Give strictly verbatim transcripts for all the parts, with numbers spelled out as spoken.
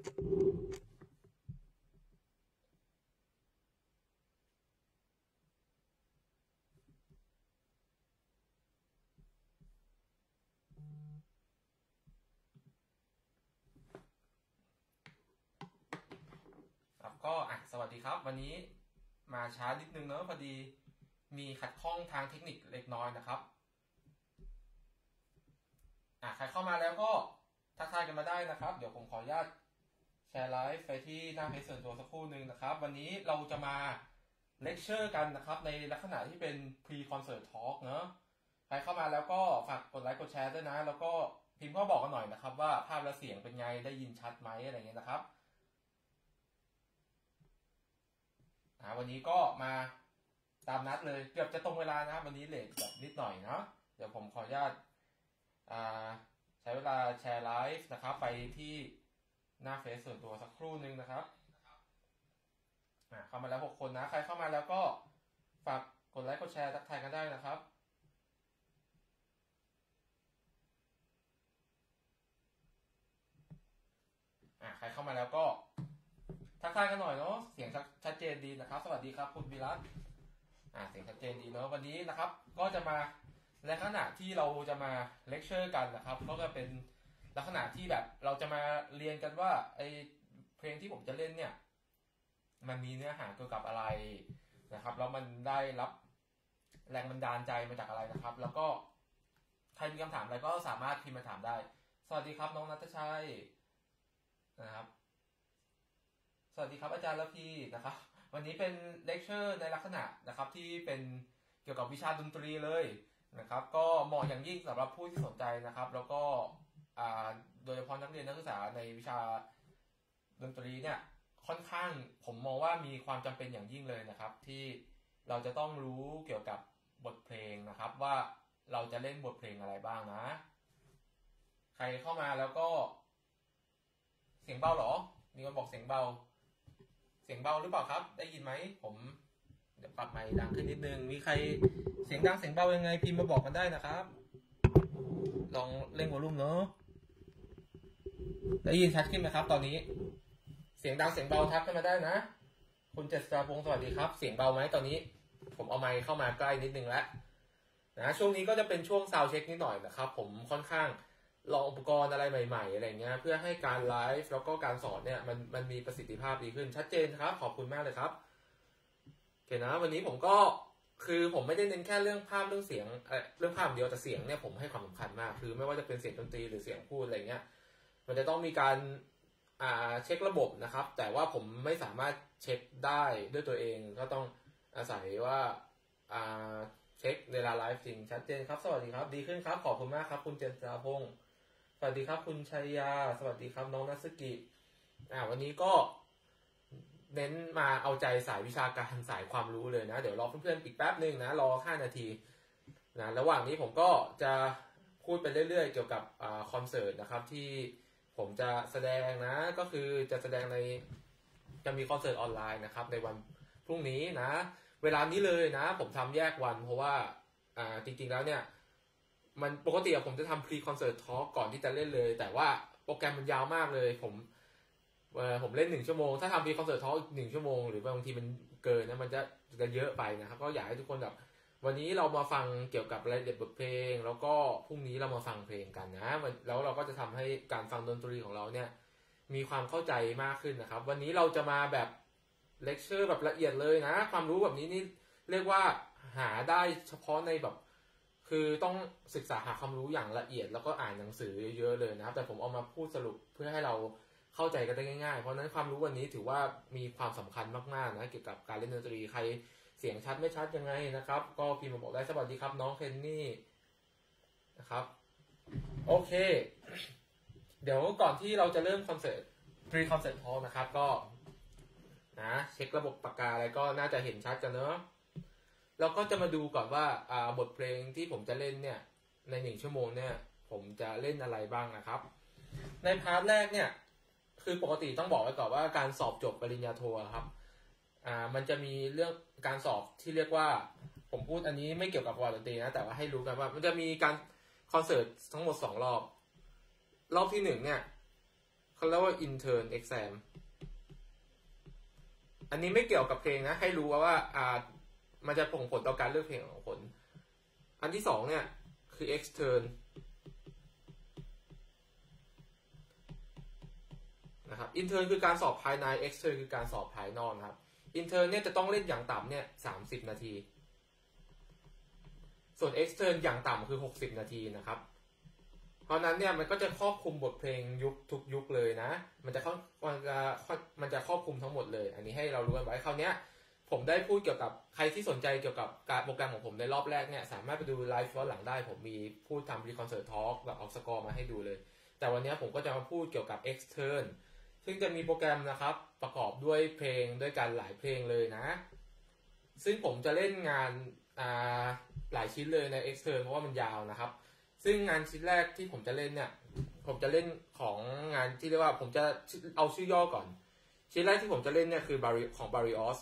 ก็อ่ะสวัสดีครับวันนี้มาช้านิดนึงเนอะพอดีมีขัดข้องทางเทคนิคเล็กน้อยนะครับอ่ะใครเข้ามาแล้วก็ทักทายกันมาได้นะครับเดี๋ยวผมขออนุญาตแชร์ไลฟ์ไปที่หน้าเพจส่วนตัวสักครู่หนึ่งนะครับวันนี้เราจะมาเลคเชอร์กันนะครับในลักษณะที่เป็น pre concert talk เนอะใครเข้ามาแล้วก็ฝากกดไลค์กดแชร์ด้วยนะแล้วก็พิมพ์ก็บอกกันหน่อยนะครับว่าภาพและเสียงเป็นไงได้ยินชัดไหมอะไรเงี้ยนะครับวันนี้ก็มาตามนัดเลยเกือบจะตรงเวลานะครับวันนี้เลทแบบนิดหน่อยเนาะเดี๋ยวผมขออนุญาตใช้เวลาแชร์ไลฟ์นะครับไปที่หน้าเฟซส่วนตัวสักครู่หนึ่งนะครับเข้ามาแล้วหกคนนะใครเข้ามาแล้วก็ฝากกดไลค์กดแชร์ทักทายกันได้นะครับใครเข้ามาแล้วก็ทักทายกันหน่อยเนาะเสียงชัดเจนดีนะครับสวัสดีครับคุณวิรัตอ่าเสียงชัดเจนดีเนาะวันนี้นะครับก็จะมาในลักษณะที่เราจะมาเลคเชอร์กันนะครับก็จะเป็นลักษณะที่แบบเราจะมาเรียนกันว่าไอเพลงที่ผมจะเล่นเนี่ยมันมีเนื้อหาเกี่ยวกับอะไรนะครับแล้วมันได้รับแรงบันดาลใจมาจากอะไรนะครับแล้วก็ใครมีคำถามอะไรก็สามารถพิมพ์มาถามได้สวัสดีครับน้องนัทชัยนะครับสวัสดีครับอาจารย์ละพีนะครับวันนี้เป็นเลคเชอร์ในลักษณะนะครับที่เป็นเกี่ยวกับวิชาดนตรีเลยนะครับก็เหมาะอย่างยิ่งสำหรับผู้ที่สนใจนะครับแล้วก็โดยเฉพาะนักเรียนนักศึกษาในวิชาดนตรีเนี่ยค่อนข้างผมมองว่ามีความจำเป็นอย่างยิ่งเลยนะครับที่เราจะต้องรู้เกี่ยวกับบทเพลงนะครับว่าเราจะเล่นบทเพลงอะไรบ้างนะใครเข้ามาแล้วก็เสียงเบาหรอมีคนบอกเสียงเบาเสียงเบาหรือเปล่าครับได้ยินไหมผมเดี๋ยวปรับไมค์ดังขึ้นนิดนึงมีใครเสียงดังเสียงเบายังไงพิมพ์มาบอกกันได้นะครับลองเร่งวอลลุ่มเนาะได้ยินชัดขึ้นไหมครับตอนนี้เสียงดังเสียงเบาทักขึ้นมาได้นะคุณเจษฎาพงศ์สวัสดีครับเสียงเบาไหมตอนนี้ผมเอาไมค์เข้ามาใกล้นิดนึงแล้วนะช่วงนี้ก็จะเป็นช่วงซาวด์เช็คนิดหน่อยนะครับผมค่อนข้างลองอุปกรณ์อะไรใหม่ๆอะไรเงี้ยเพื่อให้การไลฟ์แล้วก็การสอนเนี่ยมันมันมีประสิทธิภาพดีขึ้นชัดเจนครับขอบคุณมากเลยครับโอเคนะวันนี้ผมก็คือผมไม่ได้เน้นแค่เรื่องภาพเรื่องเสียงเอ่อเรื่องภาพเดียวแต่เสียงเนี่ยผมให้ความสำคัญมากคือไม่ว่าจะเป็นเสียงดนตรีหรือเสียงพูดอะไรเงี้ยมันจะต้องมีการอ่าเช็คระบบนะครับแต่ว่าผมไม่สามารถเช็คได้ด้วยตัวเองก็ต้องอาศัยว่าอ่าเช็คในเวลาไลฟ์จริงชัดเจนครับสวัสดีครับดีขึ้นครับขอบคุณมากครับคุณเจษฎาพงศ์สวัสดีครับคุณชัยยาสวัสดีครับน้องนัสกิอ่าวันนี้ก็เน้นมาเอาใจสายวิชาการสายความรู้เลยนะเดี๋ยวรอเพื่อนๆอีกแป๊บนึงนะรอห้านาทีนะระหว่างนี้ผมก็จะพูดไปเรื่อยๆเกี่ยวกับอ่าคอนเสิร์ตนะครับที่ผมจะแสดงนะก็คือจะแสดงในจะมีคอนเสิร์ตออนไลน์นะครับในวันพรุ่งนี้นะเวลานี้เลยนะผมทำแยกวันเพราะว่าอ่าจริงๆแล้วเนี่ยมันปกติผมจะทำ pre concert talk ก่อนที่จะเล่นเลยแต่ว่าโปรแกรมมันยาวมากเลยผมเอ่อผมเล่นหนึ่งชั่วโมงถ้าทำ pre concert talk หนึ่งชั่วโมงหรือบางทีมันเกินนะมันจะจะเยอะไปนะครับก็อยากให้ทุกคนแบบวันนี้เรามาฟังเกี่ยวกับรายละเอียดบทเพลงแล้วก็พรุ่งนี้เรามาฟังเพลงกันนะแล้วเราก็จะทำให้การฟังดนตรีของเราเนี่ยมีความเข้าใจมากขึ้นนะครับวันนี้เราจะมาแบบเลคเชอร์แบบละเอียดเลยนะความรู้แบบนี้นี่เรียกว่าหาได้เฉพาะในแบบคือต้องศึกษาหาความรู้อย่างละเอียดแล้วก็อ่านหนังสือเยอะๆเลยนะครับแต่ผมเอามาพูดสรุปเพื่อให้เราเข้าใจกันได้ง่ายๆเพราะนั้นความรู้วันนี้ถือว่ามีความสำคัญมากๆนะเกี่ยวกับการเล่นดนตรีใครเสียงชัดไม่ชัดยังไงนะครับก็พิมพ์มาบอกได้สวัสดีครับน้องเคนนี่นะครับโอเคเดี๋ยวก่อนที่เราจะเริ่มคอนเสิร์ต pre concert talk นะครับก็นะเช็คระบบปากกาอะไรก็น่าจะเห็นชัดกันเนอะเราก็จะมาดูก่อนว่าอ่าบทเพลงที่ผมจะเล่นเนี่ยในหนึ่งชั่วโมงเนี่ยผมจะเล่นอะไรบ้างนะครับในพาร์ทแรกเนี่ยคือปกติต้องบอกไว้ก่อนว่าการสอบจบปริญญาโทครับอ่ามันจะมีเรื่องการสอบที่เรียกว่าผมพูดอันนี้ไม่เกี่ยวกับวงดนตรีนะแต่ว่าให้รู้กันว่ามันจะมีการคอนเสิร์ตทั้งหมดสองรอบรอบที่หนึ่งเนี่ยเขาเรียกว่า intern exam อันนี้ไม่เกี่ยวกับเพลงนะให้รู้ว่าว่าอ่ามันจะส่งผลต่อการเลือกเพลงของคนอันที่สองเนี่ยคือ extern นะครับ intern คือการสอบภายใน extern คือการสอบภายนอกครับ intern เนี่ยจะต้องเล่นอย่างต่ำเนี่ยสามสิบนาทีส่วน extern อย่างต่ำคือหกสิบนาทีนะครับเพราะนั้นเนี่ยมันก็จะครอบคลุมบทเพลงยุคทุกยุคเลยนะมันจะมันจะมันจะครอบคลุมทั้งหมดเลยอันนี้ให้เรารู้กันไว้คราวนี้ผมได้พูดเกี่ยวกับใครที่สนใจเกี่ยวกับการโปรแกรมของผมในรอบแรกเนี่ยสามารถไปดูไลฟ์ย้อนหลังได้ผมมีพูดทำรีคอนเสิร์ตทอล์กแบบเอาสกอร์มาให้ดูเลยแต่วันนี้ผมก็จะมาพูดเกี่ยวกับ extern ซึ่งจะมีโปรแกรมนะครับประกอบด้วยเพลงด้วยกันหลายเพลงเลยนะซึ่งผมจะเล่นงานอ่าหลายชิ้นเลยใน extern เพราะว่ามันยาวนะครับซึ่งงานชิ้นแรกที่ผมจะเล่นเนี่ยผมจะเล่นของงานที่เรียกว่าผมจะเอาชื่อย่อก่อนชิ้นแรกที่ผมจะเล่นเนี่ยคือบาริของ Barrios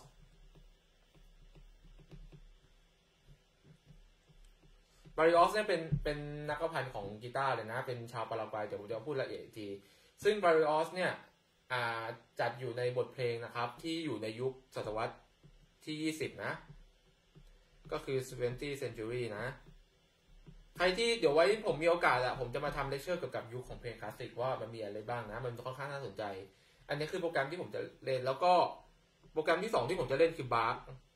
Barrios เนี่ยเป็นเป็นนักประพันธ์ของกีตาร์เลยนะเป็นชาวปารากวัยเดี๋ยวผมจะพูดละเอียดอีกทีซึ่ง Barrios เนี่ยจัดอยู่ในบทเพลงนะครับที่อยู่ในยุคศตวรรษที่ยี่สิบนะก็คือ twentieth century นะใครที่เดี๋ยวไว้ผมมีโอกาสอะผมจะมาทำเลคเชอร์เกี่ยวกับยุคของเพลงคลาสสิกว่ามันมีอะไรบ้างนะมันค่อนข้างน่าสนใจอันนี้คือโปรแกรมที่ผมจะเล่นแล้วก็โปรแกรมที่สองที่ผมจะเล่นคือบาร์ก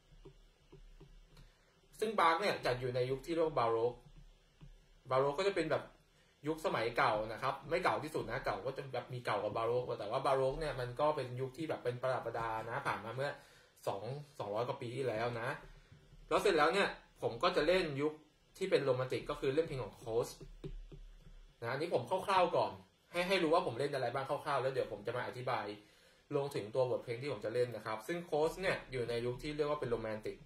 ซึ่งบาร์กเนี่ยจัดอยู่ในยุคที่เรียกว่าบาโรกบาโรกก็จะเป็นแบบยุคสมัยเก่านะครับไม่เก่าที่สุดนะเก่าก็จะแบบมีเก่ากว่าบาโรกแต่ว่าบาโรกเนี่ยมันก็เป็นยุคที่แบบเป็นประดับประดานะผ่านมาเมื่อสองสองร้อยกว่าปีที่แล้วนะแล้วเสร็จแล้วเนี่ยผมก็จะเล่นยุคที่เป็นโรแมนติกก็คือเล่นเพลงของโคสนะอันนี้ผมคร่าวๆก่อนให้ให้รู้ว่าผมเล่นอะไรบ้างคร่าวๆแล้วเดี๋ยวผมจะมาอธิบายลงถึงตัวบทเพลงที่ผมจะเล่นนะครับซึ่งโคสเนี่ยอยู่ในยุคที่เรียกว่าเป็นโรแมนติก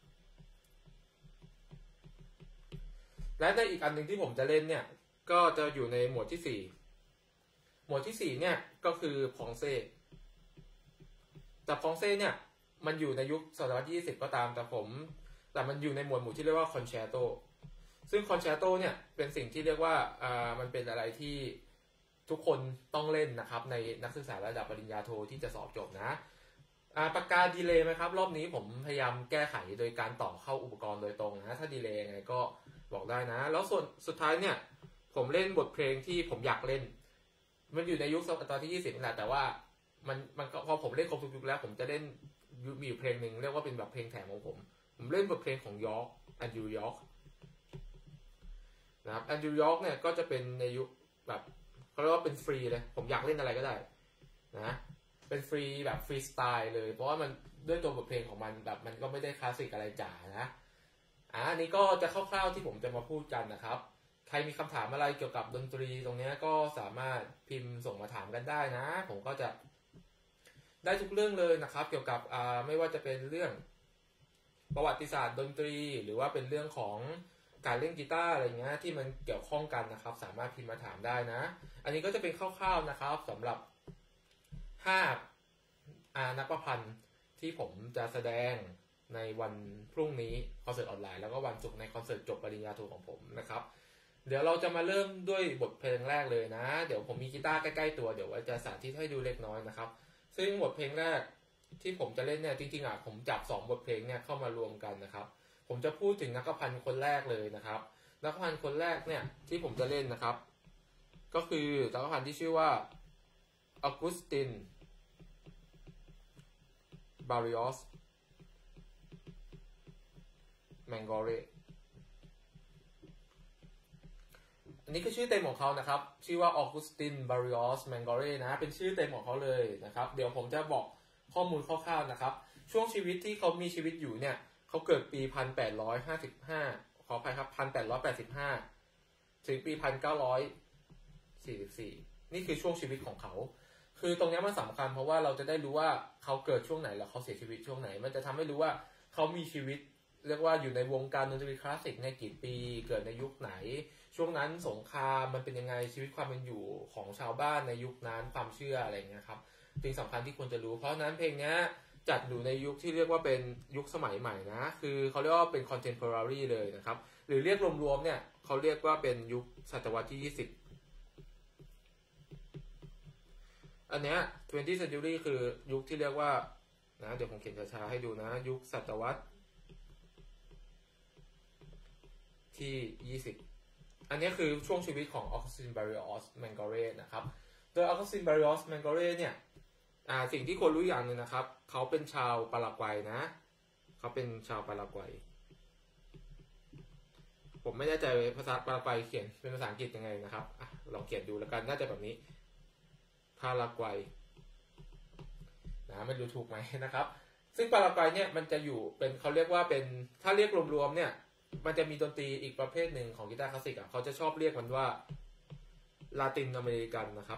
และในอีกอันหนึ่งที่ผมจะเล่นเนี่ยก็จะอยู่ในหมวดที่สี่หมวดที่สี่เนี่ยก็คือพองเซ่แต่พองเซ่เนี่ยมันอยู่ในยุคศตวรรษที่ยี่สิบก็ตามแต่ผมแต่มันอยู่ในหมวดหมู่ที่เรียกว่าคอนแชร์โตซึ่งคอนแชร์โตเนี่ยเป็นสิ่งที่เรียกว่าอ่ามันเป็นอะไรที่ทุกคนต้องเล่นนะครับในนักศึกษาระดับปริญญาโทที่จะสอบจบนะอ่าปากกาดีเลย์ไหมครับรอบนี้ผมพยายามแก้ไขโดยการต่อเข้าอุปกรณ์โดยตรงนะถ้าดีเลย์ยังไงก็บอกได้นะแล้วส่วนสุดท้ายเนี่ยผมเล่นบทเพลงที่ผมอยากเล่นมันอยู่ในยุคศตวรรษที่ยี่สิบนี่แหละแต่ว่ามันมันพอผมเล่นครบทุกยุคแล้วผมจะเล่นมีอยู่เพลงหนึ่งเรียกว่าเป็นแบบเพลงแถมของผมผมเล่นบทเพลงของยอร์กแอนดรูว์ยอร์กนะครับแอนดรูว์ยอร์กเนี่ยก็จะเป็นในยุคแบบเขาเรียกว่าเป็นฟรีเลยผมอยากเล่นอะไรก็ได้นะเป็นฟรีแบบฟรีสไตล์เลยเพราะว่ามันด้วยตัวบทเพลงของมันแบบมันก็ไม่ได้คลาสสิกอะไรจ๋านะอ่าอันนี้ก็จะคร่าวๆที่ผมจะมาพูดกันนะครับใครมีคำถามอะไรเกี่ยวกับดนตรีตรงนี้ก็สามารถพิมพ์ส่งมาถามกันได้นะผมก็จะได้ทุกเรื่องเลยนะครับเกี่ยวกับอ่าไม่ว่าจะเป็นเรื่องประวัติศาสตร์ดนตรีหรือว่าเป็นเรื่องของการเล่นกีตาร์อะไรเงี้ยที่มันเกี่ยวข้องกันนะครับสามารถพิมพ์มาถามได้นะอันนี้ก็จะเป็นคร่าวๆนะครับสำหรับห้าอานักประพันธ์ที่ผมจะแสดงในวันพรุ่งนี้คอนเสิร์ตออนไลน์แล้วก็วันศุกร์ในคอนเสิร์ตจบปริญญาโทของผมนะครับเดี๋ยวเราจะมาเริ่มด้วยบทเพลงแรกเลยนะเดี๋ยวผมมีกีตาร์ใกล้ๆตัวเดี๋ยวจะสาธิตให้ดูเล็กน้อยนะครับซึ่งบทเพลงแรกที่ผมจะเล่นเนี่ยจริงๆอ่ะผมจับสองบทเพลงเนี่ยเข้ามารวมกันนะครับผมจะพูดถึงนักประพันธ์คนแรกเลยนะครับนักประพันธ์คนแรกเนี่ยที่ผมจะเล่นนะครับก็คือนักประพันธ์ที่ชื่อว่าออกุสตินบาริออสแมงกอเรอันนี้คือชื่อเต็มของเขานะครับชื่อว่าออกุสตินบาริออสแมงกอเรนะเป็นชื่อเต็มของเขาเลยนะครับเดี๋ยวผมจะบอกข้อมูลคร่าวๆนะครับช่วงชีวิตที่เขามีชีวิตอยู่เนี่ยเขาเกิดปีหนึ่งพันแปดร้อยห้าสิบห้าขออภัยครับหนึ่งพันแปดร้อยแปดสิบห้าถึงปีหนึ่งพันเก้าร้อยสี่สิบสี่นี่คือช่วงชีวิตของเขาคือตรงนี้มันสำคัญเพราะว่าเราจะได้รู้ว่าเขาเกิดช่วงไหนแล้วเขาเสียชีวิตช่วงไหนมันจะทำให้รู้ว่าเขามีชีวิตเรียกว่าอยู่ในวงการดนตรีคลาสสิกในกี่ปีเกิดในยุคไหนช่วงนั้นสงครามมันเป็นยังไงชีวิตความเป็นอยู่ของชาวบ้านในยุคนั้นความเชื่ออะไรเงี้ยครับสิ่งสำคัญที่ควรจะรู้เพราะนั้นเพลงนี้จัดอยู่ในยุคที่เรียกว่าเป็นยุคสมัยใหม่นะคือเขาเรียกว่าเป็น contemporary เลยนะครับหรือเรียกรวมๆเนี่ยเขาเรียกว่าเป็นยุคศตวรรษที่ยี่สิบอันเนี้ย twentieth century คือยุคที่เรียกว่านะเดี๋ยวผมเขียนช้าๆให้ดูนะยุคศตวรรษที่ยี่สิบอันนี้คือช่วงชีวิตของ Augustin Barrios Mangoré นะครับโดย Augustin Barrios Mangoré เนี่ยอ่าสิ่งที่ควรรู้อย่างหนึ่งนะครับเขาเป็นชาวปารากวัยนะเขาเป็นชาวปารากวัยผมไม่แน่ใจภาษาปารากวัยเขียนเป็นภาษาอังกฤษยังไงนะครับอ่ะลองเขียนดูแล้วกันน่าจะแบบนี้ปารากวัยนะไม่รู้ถูกไหมนะครับซึ่งปารากวัยเนี่ยมันจะอยู่เป็นเขาเรียกว่าเป็นถ้าเรียกรวมๆเนี่ยมันจะมีดนตรีอีกประเภทหนึ่งของกีตาร์คลาสสิกอ่ะเขาจะชอบเรียกมันว่าลาตินอเมริกันนะครับ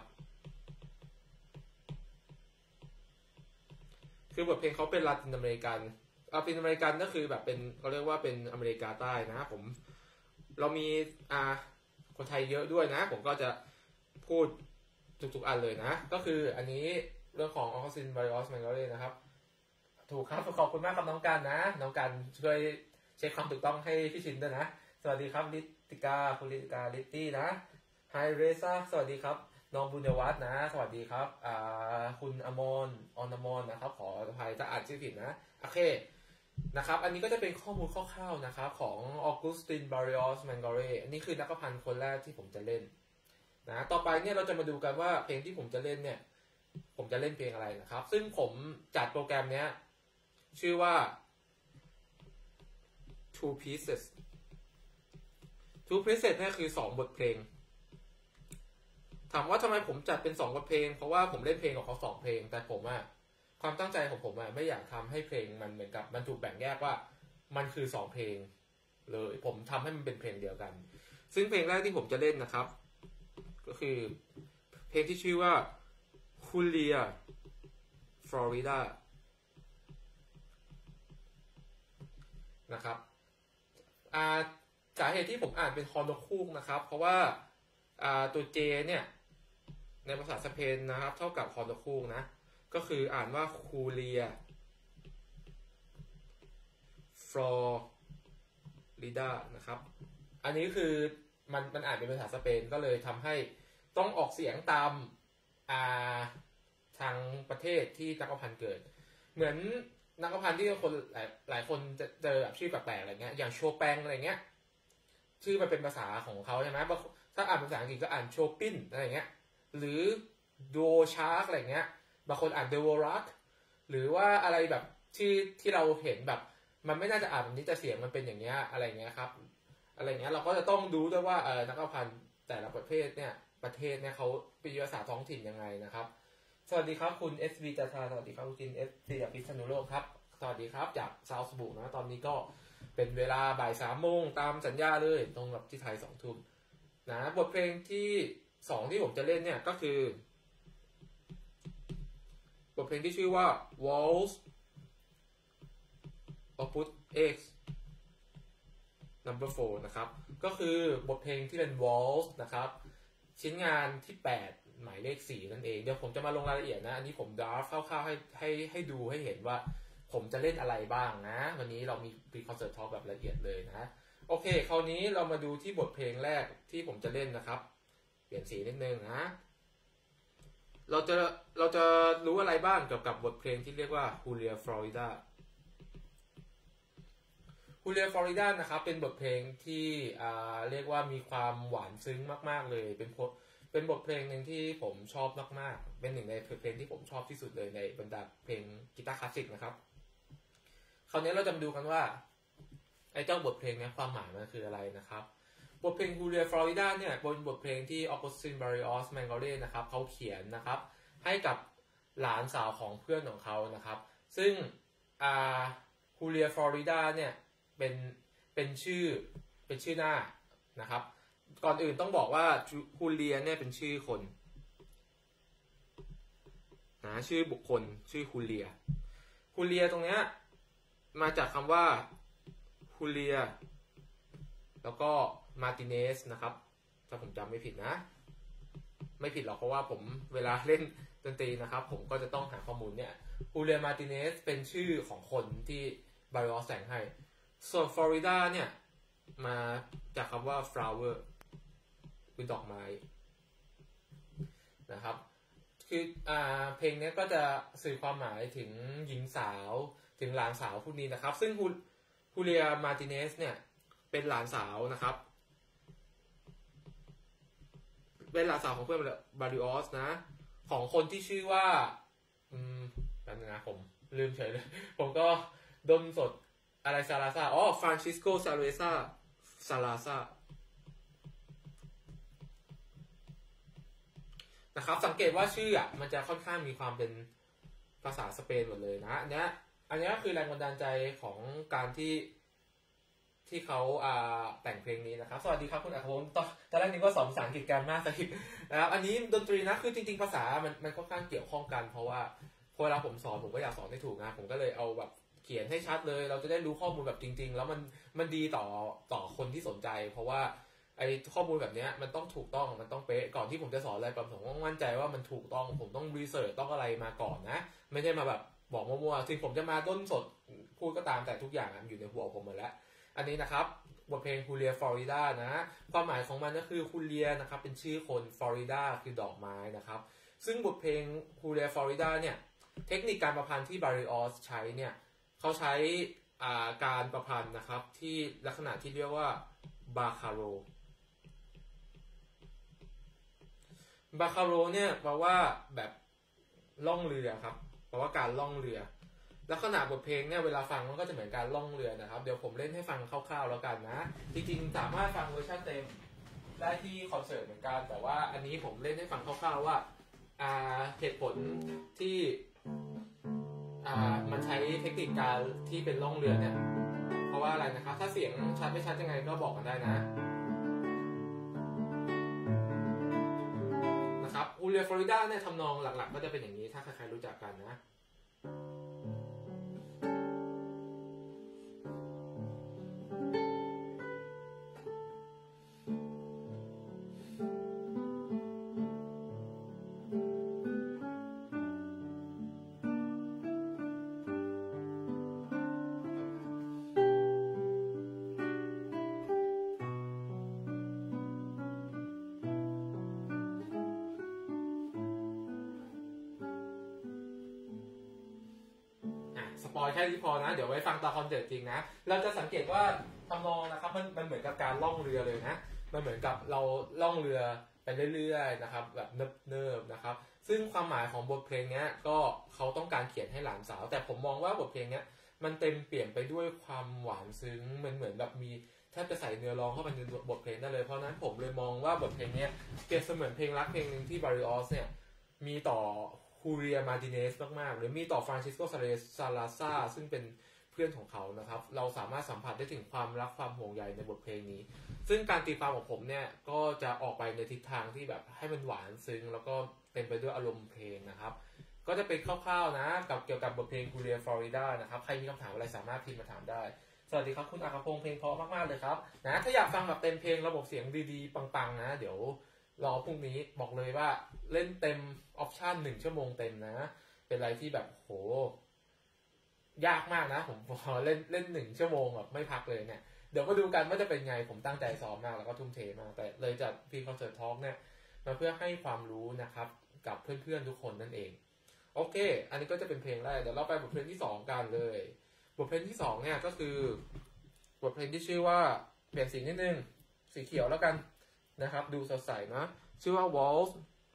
คือบทเพลงเขาเป็นลาตินอเมริกันลาตินอเมริกันก็คือแบบเป็นเขาเรียกว่าเป็นอเมริกาใต้นะผมเรามีอ่าคนไทยเยอะด้วยนะผมก็จะพูดทุกๆอันเลยนะก็คืออันนี้เรื่องของ Augustin Barrios Mangoré นะครับถูกครับขอบคุณมากครับน้องกันนะน้องกันช่วยเช็คความถูกต้องให้พี่ชินด้วยนะสวัสดีครับลิติกาคุณลิติกาลิตตี้นะไฮเรซ่าสวัสดีครับน้องบุญยวัฒน์นะสวัสดีครับอ่าคุณอมรออนอมรนะครับขออภัยถ้าอ่านชื่อผิดนะโอเคนะครับอันนี้ก็จะเป็นข้อมูลคร่าวๆนะครับของ Augustin Barrios Mangoré อันนี้คือนักพันธ์คนแรกที่ผมจะเล่นนะต่อไปเนี่ยเราจะมาดูกันว่าเพลงที่ผมจะเล่นเนี่ยผมจะเล่นเพลงอะไรนะครับซึ่งผมจัดโปรแกรมเนี้ยชื่อว่า two pieces two pieces นี่คือสองบทเพลงถามว่าทำไมผมจัดเป็นสองบทเพลงเพราะว่าผมเล่นเพลงกับเขาสองเพลงแต่ผมอะความตั้งใจของผมอะไม่อยากทำให้เพลงมันเหมือนกับมันถูกแบ่งแยกว่ามันคือสองเพลงเลยผมทำให้มันเป็นเพลงเดียวกันซึ่งเพลงแรกที่ผมจะเล่นนะครับก็คือเพลงที่ชื่อว่า Julia Florida นะครับอ่าสาเหตุที่ผมอ่านเป็นฮอนกคูกนะครับเพราะว่าอ่าตัว J เนี่ยในภาษาสเปนนะครับเท่ากับฮอนกคูกนะก็คืออ่านว่า Julia Florida นะครับอันนี้คือมันมันอ่านเป็นภาษาสเปนก็เลยทำให้ต้องออกเสียงตามอ่าทางประเทศที่นักพันธ์เกิดเหมือนนักพันธ์ที่คนหลายหลายคนจะเจอแบบชื่อแปลกๆอะไรเงี้ยอย่างโชแปงอะไรเงี้ยชื่อมันเป็นภาษาของเขาใช่ไหมถ้าอ่านภาษาอังกฤษก็อ่านโชปินอะไรเงี้ยหรือโดชาร์กอะไรเงี้ยบางคนอ่านเดวอรักหรือว่าอะไรแบบที่ที่เราเห็นแบบมันไม่น่าจะอ่านแบบนี้แต่เสียงมันเป็นอย่างเงี้ยอะไรเงี้ยครับอะไรเงี้ยเราก็จะต้องดูด้วยว่าเออนักพันธ์แต่ละประเภทเนี่ยประเทศเนี่ยเขาเป็นภาษาท้องถิ่นยังไงนะครับสวัสดีครับคุณ เอส วี จาชาสวัสดีครับคุณ เอส ซี จากพิษณุโลกครับสวัสดีครับจากซาวส์บุกนะตอนนี้ก็เป็นเวลาบ่ายสามโมงตามสัญญาเลยตรงกับที่ไทยสองทุ่มนะบทเพลงที่สองที่ผมจะเล่นเนี่ยก็คือบทเพลงที่ชื่อว่า Waltz Opus X number four นะครับก็คือบทเพลงที่เป็น Waltz นะครับชิ้นงานที่แปดหมายเลขสี่นั่นเองเดี๋ยวผมจะมาลงรายละเอียดนะอันนี้ผมดราฟคร่าวๆให้ให้ให้ดูให้เห็นว่าผมจะเล่นอะไรบ้างนะวันนี้เรามีพรีคอนเสิร์ตทอล์คแบบละเอียดเลยนะโอเคคราวนี้เรามาดูที่บทเพลงแรกที่ผมจะเล่นนะครับเปลี่ยนสีนิดนึงนะเราจะเราจะรู้อะไรบ้างเกี่ยวกับบทเพลงที่เรียกว่า Julia Florida Julia Florida นะครับเป็นบทเพลงที่อ่าเรียกว่ามีความหวานซึ้งมากๆเลยเป็นเป็นบทเพลงหนึ่งที่ผมชอบมากๆเป็นหนึ่งในเพลงที่ผมชอบที่สุดเลยในบรรดาเพลงกีตาร์คลาสสิกนะครับคราวนี้เราจะมาดูกันว่าไอ้เจ้าบทเพลงนี้ความหมายมันคืออะไรนะครับบทเพลง Julia Florida เนี่ยเป็นบทเพลงที่ Augustin Barrios Mangoré นะครับเขาเขียนนะครับให้กับหลานสาวของเพื่อนของเขานะครับซึ่งอ่า Julia Florida เนี่ยเป็นเป็นชื่อเป็นชื่อหน้านะครับก่อนอื่นต้องบอกว่าฮูเลียเนี่ยเป็นชื่อคนนะชื่อบุคคลชื่อฮูเลียฮูเลียตรงเนี้ยมาจากคำว่าฮูเลียแล้วก็มาร์ติเนสนะครับถ้าผมจำไม่ผิดนะไม่ผิดหรอกเพราะว่าผมเวลาเล่นดนตรีนะครับผมก็จะต้องหาข้อมูลเนี่ยฮูเลียมาร์ติเนสเป็นชื่อของคนที่บาริออสแต่งให้ส่วนฟลอริดาเนี่ยมาจากคำว่า flower คือดอกไม้นะครับคืออ่าเพลงนี้ก็จะสื่อความหมายถึงหญิงสาวถึงหลานสาวผู้นี้นะครับซึ่งฮูเลียมาร์ติเนสเนี่ยเป็นหลานสาวนะครับเป็นหลานสาวของเพื่อนบาริออสนะของคนที่ชื่อว่าอืมนั่นนะผมลืมเฉยเลยผมก็ดมสดอะไรซาลาซาอ๋อฟรานซิสโกซาเลซาซาลาซานะครับสังเกตว่าชื่ออ่ะมันจะค่อนข้างมีความเป็นภาษาสเปนหมดเลยนะอันนี้อันนี้ก็คือแรงบันดาลใจของการที่ที่เขาอ่าแต่งเพลงนี้นะครับสวัสดีครับคุณอัครพงศ์ตอนตอนแรกนึกว่าสอนภาษาอังกฤษกันมากสักทีนะครับอันนี้ดนตรีนะคือจริงๆภาษามันมันค่อนข้างเกี่ยวข้องกันเพราะว่าพอเวลาผมสอนผมก็อยากสอนให้ถูกนะผมก็เลยเอาแบบเขียนให้ชัดเลยเราจะได้รู้ข้อมูลแบบจริงๆแล้วมันมันดีต่อต่อคนที่สนใจเพราะว่าไอ้ข้อมูลแบบนี้มันต้องถูกต้องมันต้องเป๊ะก่อนที่ผมจะสอนอะไรผมต้องมั่นใจว่ามันถูกต้องผมต้องรีเสิร์ชต้องอะไรมาก่อนนะไม่ใช่มาแบบบอกมั่วๆถึงผมจะมาต้นสดพูดก็ตามแต่ทุกอย่างอยู่ในหัวผมหมดแล้วอันนี้นะครับบทเพลงฮูเลียฟลอริดานะความหมายของมันก็คือฮูเลียนะครับเป็นชื่อคนฟลอริดาคือดอกไม้นะครับซึ่งบทเพลงฮูเลียฟลอริดาเนี่ยเทคนิคการประพันธ์ที่บาริออสใช้เนี่ยเขาใช้การประพันธ์นะครับที่ลักษณะที่เรียกว่าบาคาโรบาคาโรเนี่ยแปลว่าแบบล่องเรือครับแปลว่าการล่องเรือลักษณะบทเพลงเนี่ยเวลาฟังมันก็จะเหมือนการล่องเรือนะครับเดี๋ยวผมเล่นให้ฟังคร่าวๆแล้วกันนะจริงๆสามารถฟังเวอร์ชันเต็มได้ที่คอนเสิร์ตเหมือนกันแต่ว่าอันนี้ผมเล่นให้ฟังคร่าวๆว่าอ่าเหตุผลที่อ่ามันใช้เทคนิคการที่เป็นล่องเรือเนี่ยเพราะว่าอะไรนะครับถ้าเสียงชัดไม่ชัดยังไงก็บอกกันได้นะนะครับฮูเลียฟลอริดาเนี่ยทำนองหลักๆก็จะเป็นอย่างนี้ถ้าใครๆรู้จักกันนะสปอยแค่นี้พอนะเดี๋ยวไว้ฟังตอนคอนเสิร์ตจริงนะเราจะสังเกตว่าทำนองนะครับมันมันเหมือนกับการล่องเรือเลยนะมันเหมือนกับเราล่องเรือไปเรื่อยๆนะครับแบบเนิบๆนะครับซึ่งความหมายของบทเพลงนี้ก็เขาต้องการเขียนให้หลานสาวแต่ผมมองว่าบทเพลงนี้มันเต็มเปลี่ยนไปด้วยความหวานซึ้งมันเหมือนแบบมีแทบจะใส่เนื้อร้องเข้าไปในบทเพลงได้เลยเพราะนั้นผมเลยมองว่าบทเพลงนี้เปรียบเสมือนเพลงรักเพลงนึงที่บาริออสเนี่ยมีต่อฮูเลียมาร์ติเนสมากๆหรือมีต่อฟรานซิสโกซาลาซาซึ่งเป็นเพื่อนของเขานะครับเราสามารถสัมผัสได้ถึงความรักความห่วงใยในบทเพลงนี้ซึ่งการตีความของผมเนี่ยก็จะออกไปในทิศทางที่แบบให้มันหวานซึ้งแล้วก็เต็มไปด้วยอารมณ์เพลงนะครับก็จะเป็นคร่าวๆนะกับเกี่ยวกับบทเพลงฮูเลียฟลอริดานะครับใครมีคำถามอะไรสามารถพิมพ์มาถามได้สวัสดีครับคุณอัครพงษ์เพลงเพราะมากๆเลยครับนะถ้าอยากฟังแบบเต็มเพลงระบบเสียงดีๆปังๆนะเดี๋ยวรอพรุ่งนี้บอกเลยว่าเล่นเต็มออปชั่นหนึ่งชั่วโมงเต็มนะเป็นอะไรที่แบบโหยากมากนะผมพอเล่นเล่นหนึ่งชั่วโมงแบบไม่พักเลยเนี่ยเดี๋ยวก็ดูกันว่าจะเป็นไงผมตั้งใจซ้อมมากแล้วก็ทุ่มเทมากแต่เลยจัดพีคอนเสิร์ตทอล์กเนี่ยมาเพื่อให้ความรู้นะครับกับเพื่อนๆทุกคนนั่นเองโอเคอันนี้ก็จะเป็นเพลงแรกเดี๋ยวเราไปบทเพลงที่สองกันเลยบทเพลงที่สองเนี่ยก็คือบทเพลงที่ชื่อว่าเปลี่ยนสีนิดนึงสีเขียวแล้วกันนะครับดูสดใสนะชื่อว่า Waltz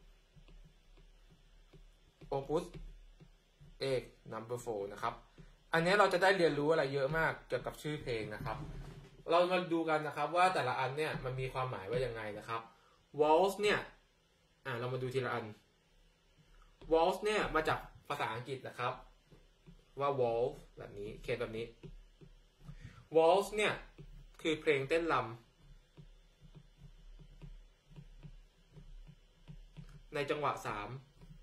Opus eight number four นะครับอันนี้เราจะได้เรียนรู้อะไรเยอะมากเกี่ยวกับชื่อเพลงนะครับเรามาดูกันนะครับว่าแต่ละอันเนี่ยมันมีความหมายว่ายังไงนะครับ Waltz เนี่ยอ่าเรามาดูทีละอัน Waltz เนี่ยมาจากภาษาอังกฤษนะครับว่า Waltz แบบนี้เขียนแบบนี้ Waltz เนี่ยคือเพลงเต้นรำในจังหวะสาม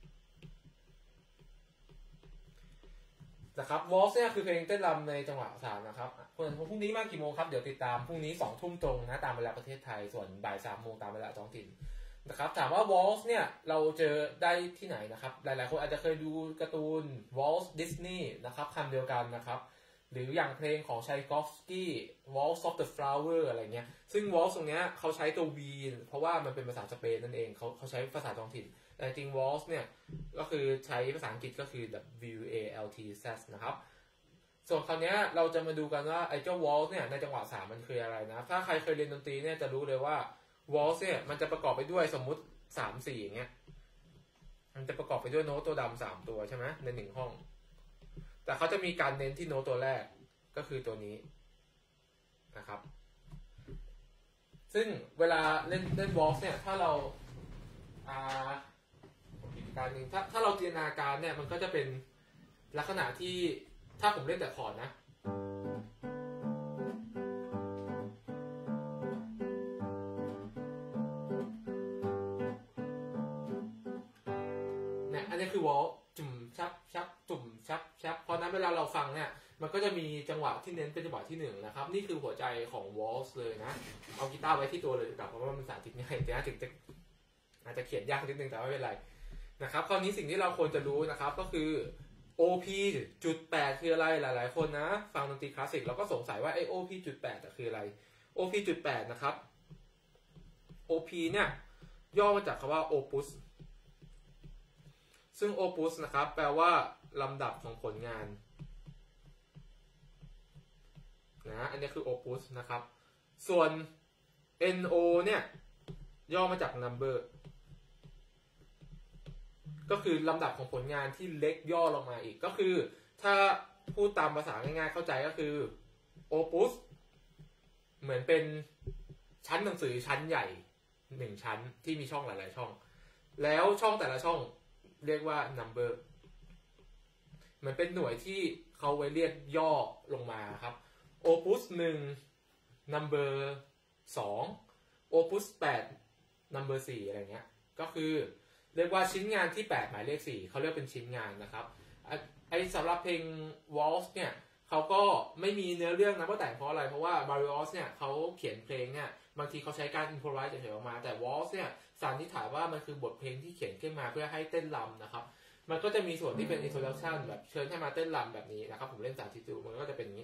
นะครับวอลส์เนี่ยคือเพลงเต้นรำในจังหวะสามนะครับส่วนพรุ่งนี้มากี่โมงครับเดี๋ยวติดตามพรุ่งนี้สองทุ่มตรงนะตามเวลาประเทศไทยส่วนบ่ายสามโมงตามเวลาท้องถิ่นนะครับถามว่าวอลส์เนี่ยเราเจอได้ที่ไหนนะครับหลายๆคนอาจจะเคยดูการ์ตูนวอลส์ดิสนีย์นะครับคำเดียวกันนะครับหรืออย่างเพลงของชัยคอฟสกี้ Waltz of the Flower อะไรเงี้ยซึ่ง Waltz ตรงเนี้ยเขาใช้ตัว V เพราะว่ามันเป็นภาษาสเปนนั่นเองเขาเขาใช้ภาษาท้องถิ่นแต่จริง Waltz เนี่ยก็คือใช้ภาษาอังกฤษก็คือ W A L T Z นะครับส่วนคราวนี้เราจะมาดูกันว่าไอ้เจ้า Waltz เนี่ยในจังหวะสามมันคืออะไรนะถ้าใครเคยเรียนดนตรีเนี่ยจะรู้เลยว่า Waltz เนี่ยมันจะประกอบไปด้วยสมมุติสาม สี่อย่างเงี้ยมันจะประกอบไปด้วยโน้ตตัวดำสามตัวใช่ไหมในหนึ่งห้องแต่เขาจะมีการเน้นที่โน้ตตัวแรกก็คือตัวนี้นะครับซึ่งเวลาเล่นเล่น Waltz เนี่ยถ้าเราอ่าอีกการหนึ่งถ้าถ้าเราจินตนาการเนี่ยมันก็จะเป็นลักษณะที่ถ้าผมเล่นแต่คอร์ดนะเนี่ยอันนี้คือ Waltz จุ่มชับชับจุ่มชับชับเพราะนั้นเวลาเราฟังเนี่ยมันก็จะมีจังหวะที่เน้นเป็นจังหวะที่หนึ่งนะครับนี่คือหัวใจของ Waltz เลยนะเอากีตาร์ไว้ที่ตัวเลยดีกว่าเพราะว่ามันสาธิตง่ายแต่ถึงจะอาจจะเขียนยากนิดนึงแต่ไม่เป็นไรนะครับคราวนี้สิ่งที่เราควรจะรู้นะครับก็คือ โอ พี จุดแปดคืออะไรหลายๆคนนะฟังดนตรีคลาสสิกเราก็สงสัยว่าไอ้ โอ พี จุดแปดคืออะไร โอ พี จุดแปดนะครับ โอ พี เนี่ยย่อมาจากคำว่า opus ซึ่ง opus นะครับแปลว่าลำดับของผลงานนะอันนี้คือ opus นะครับส่วน เอ็น โอ เนี่ยย่อมาจาก number ก็คือลำดับของผลงานที่เล็กย่อลงมาอีกก็คือถ้าพูดตามภาษาง่ายๆเข้าใจก็คือ opus เหมือนเป็นชั้นหนังสือชั้นใหญ่หนึ่งชั้นที่มีช่องหลายๆช่องแล้วช่องแต่ละช่องเรียกว่า number เหมือนเป็นหน่วยที่เขาไว้เรียกย่อลงมาครับ opus หนึ่ง number สอง opus แปด number สี่อะไรเงี้ยก็คือเรียกว่าชิ้นงานที่แปดหมายเลขสี่เขาเรียกเป็นชิ้นงานนะครับไอ้สำหรับเพลง Waltz เนี่ยเขาก็ไม่มีเนื้อเรื่องนะว่าแต่งเพราะอะไรเพราะว่า Barrios เนี่ยเขาเขียนเพลงเนี่ยบางทีเขาใช้การ improvise เฉยๆออกมาแต่ Waltz เนี่ยสันนิษฐานว่ามันคือบทเพลงที่เขียนขึ้นมาเพื่อให้เต้นรำนะครับมันก็จะมีส่วนที่เป็น introduction แบบเชิญให้มาเต้นรำแบบนี้นะครับผมเล่นสาธิตดูมันก็จะเป็นอย่างนี้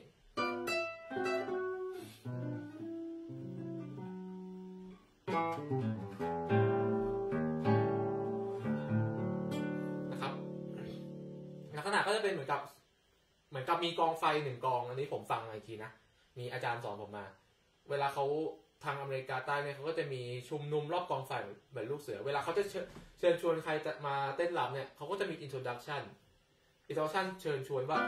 ก็จะเป็นเหมือนกับเหมือนกับมีกองไฟหนึ่งกองอันนี้ผมฟังอีกทีนะมีอาจารย์สอนผมมาเวลาเขาทางอเมริกาใต้เนี่ยเขาก็จะมีชุมนุมรอบกองไฟเหมือนลูกเสือเวลาเขาจะเชิญชวนใครจะมาเต้นรำเนี่ยเขาก็จะมี introduction introduction เชิญชวนว่า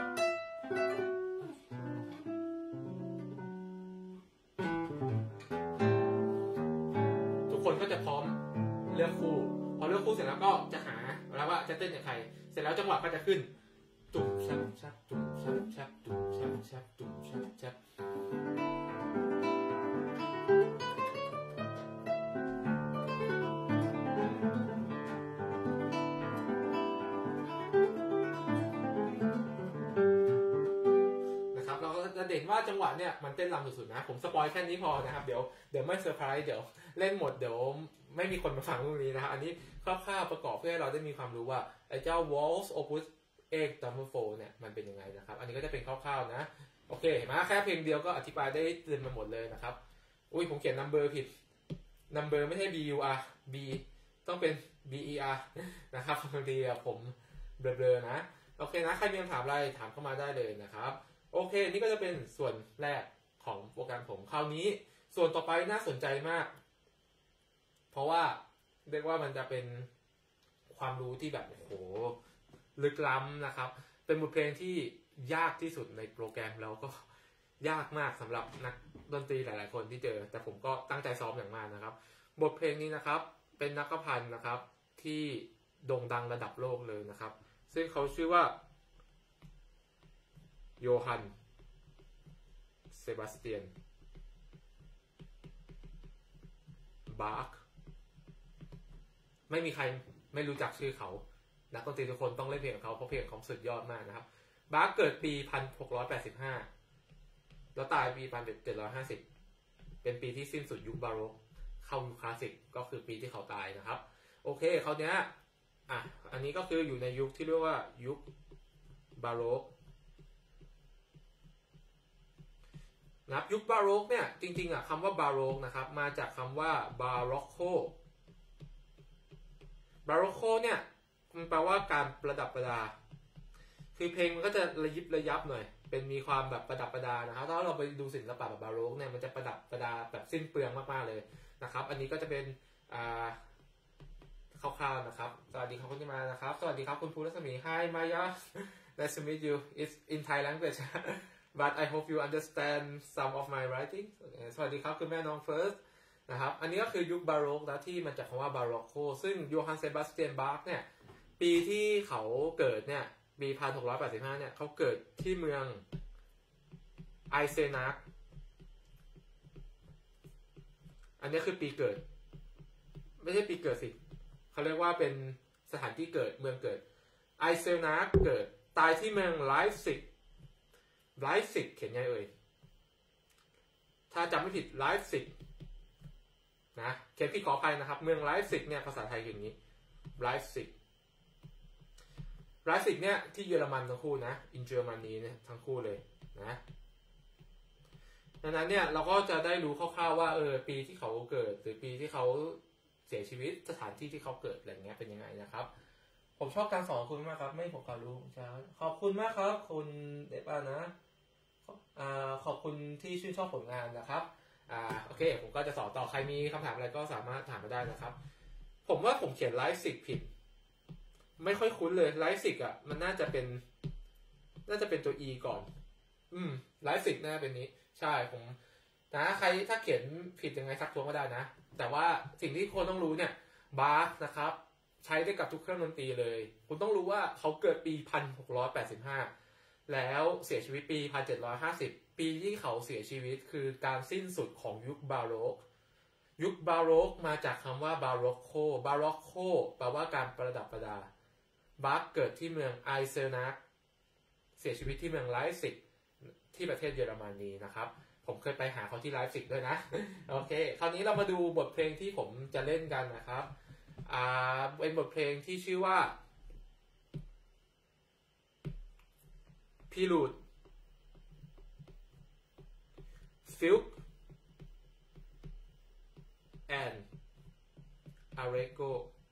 ทุกคนก็จะพร้อมเลือกคู่พอเลือกคู่เสร็จแล้วก็จะหาแล้วว่าจะเต้นกับใครเสร็จแล้วจังหวะก็จะขึ้นตุ่มชับชับตุ่มชับชับตุ่มชับชับตุ่มชับชับนะครับเราก็จะเด่นว่าจังหวะเนี่ยมันเต้นรำสุดๆนะผมสปอยแค่นี้พอนะครับเดี๋ยวเดี๋ยวไม่เซอร์ไพรส์เดี๋ยวเล่นหมดเดี๋ยวไม่มีคนมาฟังพวกนี้นะครับอันนี้คร่าวๆประกอบเพื่อให้เราได้มีความรู้ว่าไอ้เจ้า Waltz Opusเอกดัมเบิลโฟเนี่ยมันเป็นยังไงนะครับอันนี้ก็จะเป็นคร่าวๆนะโอเคมาแค่เพลงเดียวก็อธิบายได้เต็มไปหมดเลยนะครับอุ้ยผมเขียน number ผิด number ไม่ใช่ b u r b ต้องเป็น b e r นะครับบางทีผมเบลอๆนะโอเคนะใครมีคำถามอะไรถามเข้ามาได้เลยนะครับโอเคนี่ก็จะเป็นส่วนแรกของโปรแกรมผมคราวนี้ส่วนต่อไปน่าสนใจมากเพราะว่าเรียกว่ามันจะเป็นความรู้ที่แบบโอ้โหลึกล้ำนะครับเป็นบทเพลงที่ยากที่สุดในโปรแกรมแล้วก็ยากมากสำหรับนักดนตรีหลายๆคนที่เจอแต่ผมก็ตั้งใจซ้อมอย่างมากนะครับบทเพลงนี้นะครับเป็นนักพันธ์นะครับที่โด่งดังระดับโลกเลยนะครับซึ่งเขาชื่อว่าโยฮันเซบาสเตียนบาร์กไม่มีใครไม่รู้จักชื่อเขานักดนตรีทุกคนต้องเล่นเพลงของเขาเพราะเพลงของสุดยอดมากนะครับบาร์กเกิดปีหนึ่งพันหกร้อยแปดสิบห้าแล้วตายปีหนึ่งพันเจ็ดร้อยห้าสิบเป็นปีที่สิ้นสุดยุคบาโรกเข้ายุคคลาสสิกก็คือปีที่เขาตายนะครับโอเคเขาเนี้ยอ่ะอันนี้ก็คืออยู่ในยุคที่เรียกว่ายุคบาโรกนะครับยุคบาโรกเนี่ยจริงๆอ่ะคำว่าบาโรกนะครับมาจากคำว่าบาร็อกโคบาร็อกโคเนี่ยมันแปลว่าการประดับประดาคือเพลงมันก็จะระยิบระยับหน่อยเป็นมีความแบบประดับประดานะครับถ้าเราไปดูศิลปะแบบบาโรกเนี่ยมันจะประดับประดาแบบสิ้นเปลืองมากๆเลยนะครับอันนี้ก็จะเป็นอ่าคร่าวๆนะครับสวัสดีครับคุณที่มานะครับสวัสดีครับคุณภูรัศมี Hi Maya nice to meet you it's in Thai language but I hope you understand some of my writing สวัสดีครับคุณแม่น้องเฟิร์สนะครับอันนี้ก็คือยุคบาโรกนะที่มาจากคำว่าบาร็อกโคซึ่งโยฮันเซบาสเตียนบาร์กเนี่ยปีที่เขาเกิดเนี่ยปี หนึ่งพันหกร้อยแปดสิบห้า เนี่ยเขาเกิดที่เมืองไอเซนักอันนี้คือปีเกิดไม่ใช่ปีเกิดสิเขาเรียกว่าเป็นสถานที่เกิดเมืองเกิดไอเซนักเกิดตายที่เมืองไลฟ์ซิกไลฟ์ซิกเขียนไงเอ่ยถ้าจำไม่ผิดไลฟ์ซิกนะเขียนผิดขออภัยนะครับเมืองไลฟ์ซิกเนี่ยภาษาไทยอย่างนี้ไลฟ์ซิกไลฟ์ซิกเนี่ยที่เยอรมันทั้งคู่นะอินเยอรมนีเนี่ยทั้งคู่เลยนะดังนั้นเนี่ยเราก็จะได้รู้คร่าวๆว่าเออปีที่เขาเกิดหรือปีที่เขาเสียชีวิตสถานที่ที่เขาเกิดอะไรเงี้ยเป็นยังไงนะครับผมชอบการสอนคุณมากครับไม่ผมความรู้ใช่ขอบคุณมากครับคุณเดบ้านะอ่าขอบคุณที่ชื่นชอบผลงานนะครับอ่าโอเคผมก็จะสอนต่อใครมีคำถามอะไรก็สามารถถามมาได้นะครับผมว่าผมเขียนไลฟ์ซิกผิดไม่ค่อยคุ้นเลยไลฟ์ซิกอ่ะมันน่าจะเป็นน่าจะเป็นตัว e ก่อนอืมไลฟ์ซิกน่าเป็นนี้ใช่ผมนะใครถ้าเขียนผิดยังไงซักท้วงก็ได้นะแต่ว่าสิ่งที่คนต้องรู้เนี่ยบาร์นะครับใช้ได้กับทุกเครื่องดนตรีเลยคุณต้องรู้ว่าเขาเกิดปี หนึ่งพันหกร้อยแปดสิบห้า แล้วเสียชีวิตปี หนึ่งพันเจ็ดร้อยห้าสิบ ปีที่เขาเสียชีวิตคือการสิ้นสุดของยุคบาโรกยุคบาโรกมาจากคำว่าบาร็อกโคบาร็อกโคแปลว่าการประดับประดาบาร์กเกิดที่เมืองไอเซนักเสียชีวิตที่เมืองไลฟ์ซิกที่ประเทศเยอรมนีนะครับผมเคยไปหาเขาที่ไลฟ์ซิกด้วยนะโอเคคราวนี้เรามาดูบทเพลงที่ผมจะเล่นกันนะครับอ่าเป็นบทเพลงที่ชื่อว่า Prelude Fugue and Allegro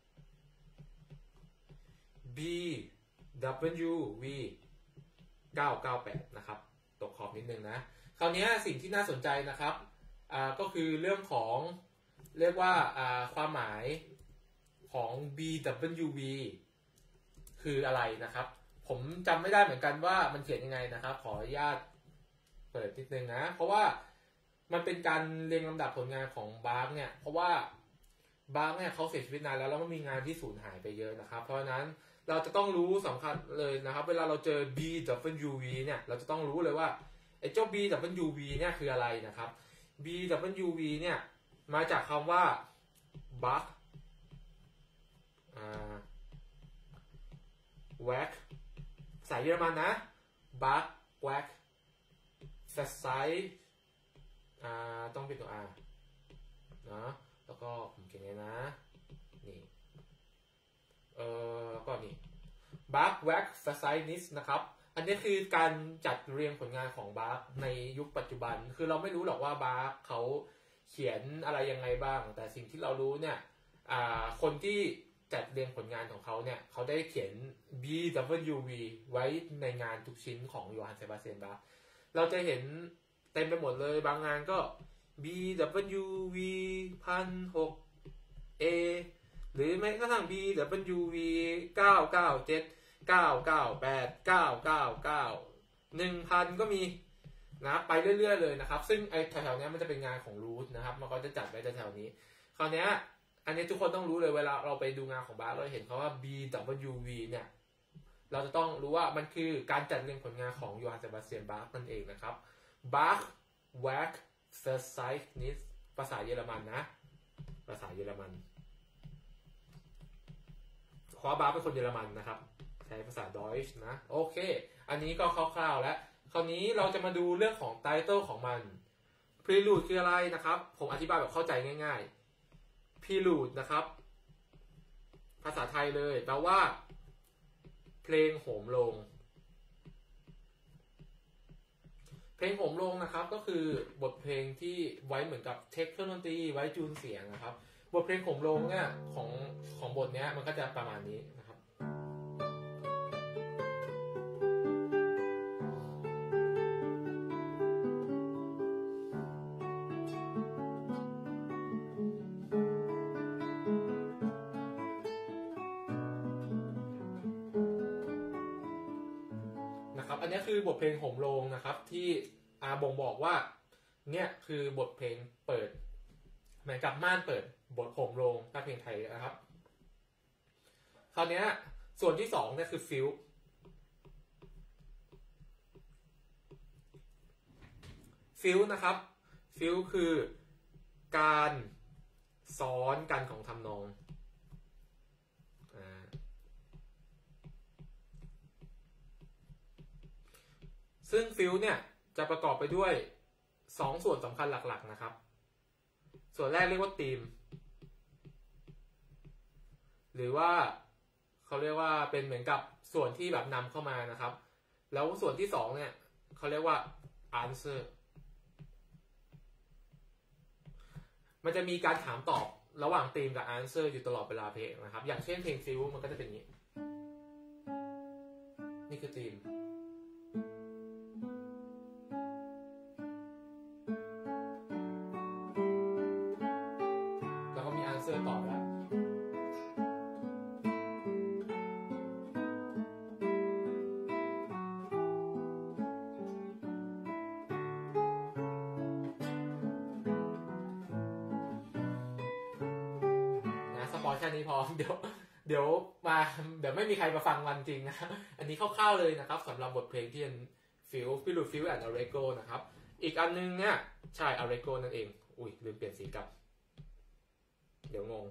B W V เก้าเก้าแปดนะครับตกขอบนิดนึงนะคราวนี้สิ่งที่น่าสนใจนะครับอ่าก็คือเรื่องของเรียกว่าอ่าความหมายของ B W V คืออะไรนะครับผมจำไม่ได้เหมือนกันว่ามันเขียนยังไงนะครับขออนุญาตเปิดนิดนึงนะเพราะว่ามันเป็นการเรียงลำดับผลงานของบาร์กเนี่ยเพราะว่าบาร์กเนี่ยเขาเสียชีวิตนานแล้วแล้วมันมีงานที่สูญหายไปเยอะนะครับเพราะฉะนั้นเราจะต้องรู้สำคัญเลยนะครับเวลาเราเจอ B W V เนี่ยเราจะต้องรู้เลยว่าไอ้เจ้า B W V เนี่ยคืออะไรนะครับ B W V เนี่ยมาจากคำว่า Bach อ่า Wack ภาษาเยอรมันนะ Bach Wack f a s i t อ่าต้องเป็นตัว R นะแล้วก็ผมเขียนไงนะนี่เออแล้วก็นี่ Bach Wack f a s i t นะครับอันนี้คือการจัดเรียงผลงานของบาร์กในยุคปัจจุบันคือเราไม่รู้หรอกว่าบาร์กเขาเขียนอะไรยังไงบ้างแต่สิ่งที่เรารู้เนี่ยคนที่จัดเรียงผลงานของเขาเนี่ยเขาได้เขียน B W V ไว้ในงานทุกชิ้นของโยฮันเซบาสเตียนบาร์กเราจะเห็นเต็มไปหมดเลยบางงานก็ B W V หนึ่งพันหกร้อย A หรือแม้กระทั่ง B W V เก้าเก้าเจ็ดเก้าเก้าแปดเก้าเก้าเก้า หนึ่งพันก็มีนะไปเรื่อยๆเลยนะครับซึ่งไอ้แถวๆนี้มันจะเป็นงานของรูทนะครับมันก็จะจัดไว้แถวๆนี้คราวนี้อันนี้ทุกคนต้องรู้เลยเวลาเราไปดูงานของบาร์เราเห็นเขาว่า B W V เนี่ยเราจะต้องรู้ว่ามันคือการจัดเรียงผลงานของโยฮันเซบาสเตียนบาร์กนั่นเองนะครับ Bach Wack f e r s i t n i s ภาษาเยอรมันนะภาษาเยอรมันเพราะบาร์กเป็นคนเยอรมันนะครับใช้ภาษาดอยช์นะโอเคอันนี้ก็คร่าวๆแล้วคราวนี้เราจะมาดูเรื่องของไตเติลของมัน Prelude คืออะไรนะครับผมอธิบายแบบเข้าใจง่ายๆ Prelude นะครับภาษาไทยเลยแปลว่าเพลงโหมโรงเพลงโหมโรงนะครับก็คือบทเพลงที่ไว้เหมือนกับเทคเครื่องดนตรีไว้จูนเสียงนะครับบทเพลงโหมโรงเนี่ยของของบทเนี้ยมันก็จะประมาณนี้นะครับนะครับอันนี้คือบทเพลงโหมโรงนะครับที่อาบ่งบอกว่าเนี่ยคือบทเพลงเปิดเหมือนกับม่านเปิดบทโหมโรงถ้าเพลงไทยนะครับคราวนี้ส่วนที่สองเนี่ยคือฟิลฟิลนะครับฟิลคือการซ้อนกันของทำนองซึ่งฟิลเนี่ยจะประกอบไปด้วยสองส่วนสำคัญหลักๆนะครับส่วนแรกเรียกว่าธีมหรือว่าเขาเรียกว่าเป็นเหมือนกับส่วนที่แบบนำเข้ามานะครับแล้วส่วนที่สองเนี่ยเขาเรียกว่า answer มันจะมีการถามตอบระหว่างธีมกับ answer อยู่ตลอดเวลาเพลงนะครับอย่างเช่นเพลงฟิลมันก็จะเป็นอย่างนี้นี่คือธีมแล้วก็มี answer ตอบแล้วแค่นี้พอเดี๋ยวเดี๋ยวมาเดี๋ยวไม่มีใครมาฟังวันจริงนะอันนี้คร่าวๆเลยนะครับสำหรับบทเพลงที่เป็นฟิลฟิลูฟิลแอนด์อาร์เรโกนะครับอีกอันนึงเนี่ยใช่อาร์เรโกนั่นเองอุ้ยลืมเปลี่ยนสีกลับเดี๋ยวงง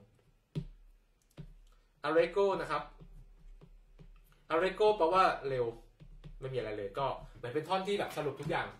อาร์เรโกนะครับอาร์เรโกแปลว่าเร็วไม่มีอะไรเลยก็เหมือนเป็นท่อนที่แบบสรุปทุกอย่าง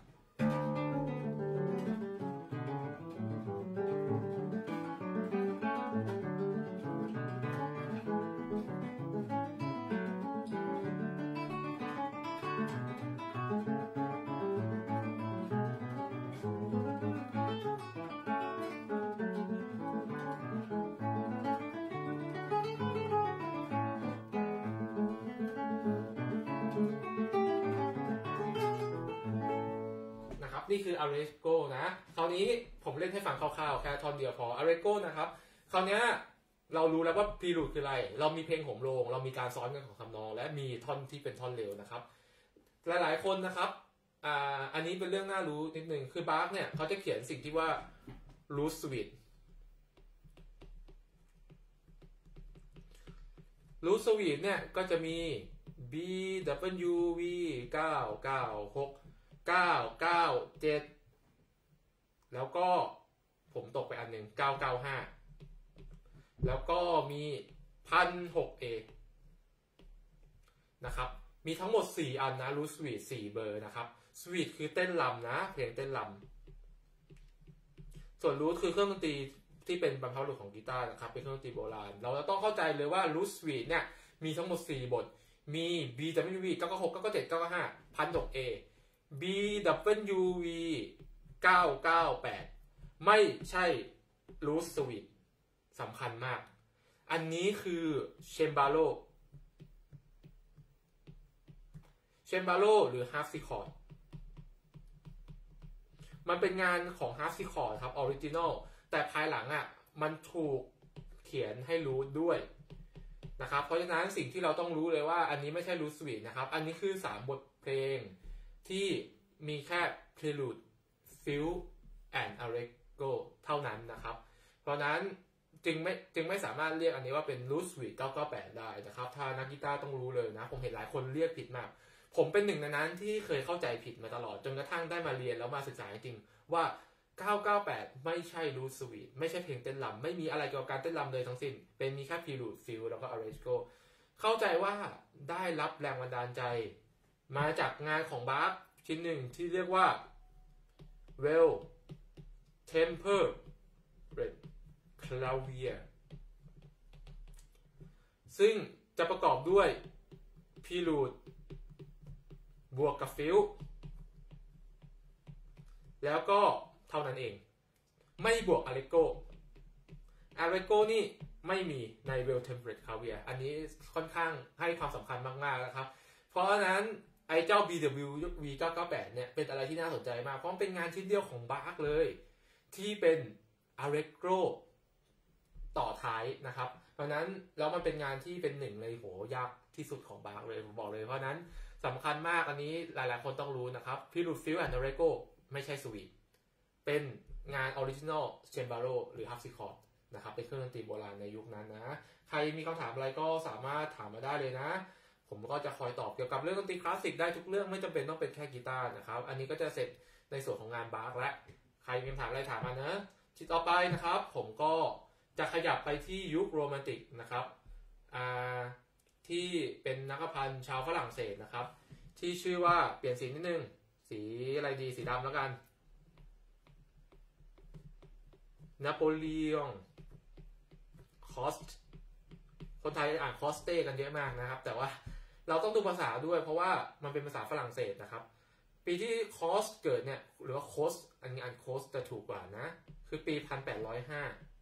นี่คือ Arreggo นะคราวนี้ผมเล่นให้ฟังคร่าวๆแค่ท่อนเดียวพอ Arreggo นะครับคราวนี้เรารู้แล้วว่า Prelude คืออะไรเรามีเพลงโหมโรงเรามีการซ้อนกันของทำนองและมีท่อนที่เป็นท่อนเร็วนะครับหลายๆคนนะครับอ่าอันนี้เป็นเรื่องน่ารู้นิดนึงคือบาร์กเนี่ยเขาจะเขียนสิ่งที่ว่า root suite root suite เนี่ยก็จะมี B W V เก้า เก้า หกเก้า เก้า เจ็ดแล้วก็ผมตกไปอันหนึ่งเก้า เก้า ห้าแล้วก็มี หนึ่งพันหกร้อย เอ นะครับมีทั้งหมดสี่อันนะรูทสวีทสี่เบอร์นะครับสวีทคือเต้นรำนะเพลงเต้นรำส่วนรูทคือเครื่องดนตรีที่เป็นบรรพบุรุษของกีตาร์นะครับเป็นเครื่องดนตรีโบราณเราจะต้องเข้าใจเลยว่ารูทสวีทเนี่ยมีทั้งหมดสี่บทมี B W V เก้า เก้า หก เก้า เก้า เจ็ด เก้า เก้า ห้า หนึ่งพันหกร้อย เอ B W V เก้า เก้า แปดไม่ใช่รูทสวีทสำคัญมากอันนี้คือเชมบาโลเชมบาโลหรือฮาร์ฟซิคอร์ดมันเป็นงานของฮาร์ฟซิคอร์ดครับออริจินอลแต่ภายหลังอ่ะมันถูกเขียนให้รูทด้วยนะครับเพราะฉะนั้นสิ่งที่เราต้องรู้เลยว่าอันนี้ไม่ใช่รูทสวีทนะครับอันนี้คือสามบทเพลงที่มีแค่ Prelude Fugue and Allegro เท่านั้นนะครับเพราะนั้นจึงไม่จึงไม่สามารถเรียกอันนี้ว่าเป็น Root Suite เก้า เก้า แปดได้นะครับถ้านักกีตาร์ต้องรู้เลยนะผมเห็นหลายคนเรียกผิดมากผมเป็นหนึ่งในนั้นที่เคยเข้าใจผิดมาตลอดจนกระทั่งได้มาเรียนแล้วมาศึกษาจริงว่าเก้า เก้า แปดไม่ใช่ Root Suite ไม่ใช่เพลงเต้นรำไม่มีอะไรเกี่ยวกับการเต้นรำเลยทั้งสิ้นเป็นมีแค่ Prelude Fugue แล้วก็ Allegro เข้าใจว่าได้รับแรงบันดาลใจมาจากงานของบาร์กชิ้นหนึ่งที่เรียกว่า Well Tempered Clavier ซึ่งจะประกอบด้วย Prelude บวกกับ Fugue แล้วก็เท่านั้นเองไม่บวกอเลโก้อเลโก้นี่ไม่มีใน Well Tempered Caviar อันนี้ค่อนข้างให้ความสำคัญมากๆนะครับเพราะฉะนั้นไอ้เจ้า บี ดับเบิลยู วี เก้าเก้าแปด เนี่ยเป็นอะไรที่น่าสนใจมากเพราะมันเป็นงานชิ้นเดียวของบาร์กเลยที่เป็นอเลโก้ต่อท้ายนะครับเพราะนั้นแล้วมันเป็นงานที่เป็นหนึ่งเลยโหยากที่สุดของบาร์กเลยผมบอกเลยเพราะนั้นสำคัญมากอันนี้หลายๆคนต้องรู้นะครับพิรูฟิลแอนด์อเลโก้ไม่ใช่สวีทเป็นงานออริจินอลเชมบาโรหรือฮับซิคอร์ดนะครับเป็นเครื่องดนตรีโบราณในยุคนั้นนะใครมีคำถามอะไรก็สามารถถามมาได้เลยนะผมก็จะคอยตอบเกี่ยวกับเรื่องดนตรีคลาสสิกได้ทุกเรื่องไม่จำเป็นต้องเป็นแค่กีตาร์นะครับอันนี้ก็จะเสร็จในส่วนของงานบาร์กและใครมีคำถามอะไรถามมานะที่ต่อไปนะครับผมก็จะขยับไปที่ยุคโรแมนติกนะครับที่เป็นนักพันธ์ชาวฝรั่งเศสนะครับที่ชื่อว่าเปลี่ยนสีนิดนึงสีอะไรดีสีดำแล้วกันนโปเลียนคอสคนไทยอ่านคอสเต้กันเยอะมากนะครับแต่ว่าเราต้องดูภาษาด้วยเพราะว่ามันเป็นภาษาฝรั่งเศสนะครับปีที่คอสเกิดเนี่ยหรือว่าโคสอันนี้อ่านโคสจะถูกกว่านะคือปีหนึ่งพันแปดร้อยห้า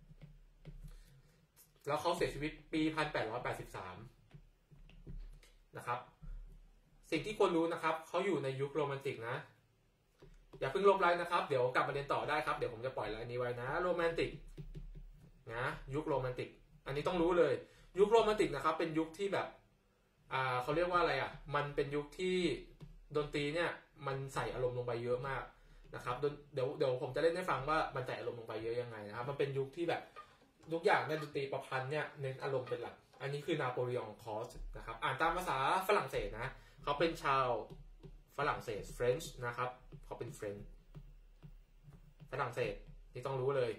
แล้วเขาเสียชีวิตปีหนึ่งพันแปดร้อยแปดสิบสามนะครับสิ่งที่ควรรู้นะครับเขาอยู่ในยุคโรแมนติกนะอย่าเพิ่งลบไลน์นะครับเดี๋ยวกลับมาเรียนต่อได้ครับเดี๋ยวผมจะปล่อยไลน์นี้ไว้นะโรแมนติกนะยุคโรแมนติกอันนี้ต้องรู้เลยยุคโรแมนติกนะครับเป็นยุคที่แบบอ่าเขาเรียกว่าอะไรอ่ะมันเป็นยุคที่ดนตรีเนี่ยมันใส่อารมณ์ลงไปเยอะมากนะครับเดี๋ยวเดี๋ยวผมจะเล่นให้ฟังว่ามันใส่อารมณ์ลงไปเยอะยังไงนะครับมันเป็นยุคที่แบบทุกอย่างในดนตรีประพันธ์เนี่ยเน้นอารมณ์เป็นหลักอันนี้คือนาโปเลียนคอสนะครับอ่านตามภาษาฝรั่งเศสนะเขาเป็นชาวฝรั่งเศส French นะครับเขาเป็น French ฝรั่งเศสที่ต้องรู้เลย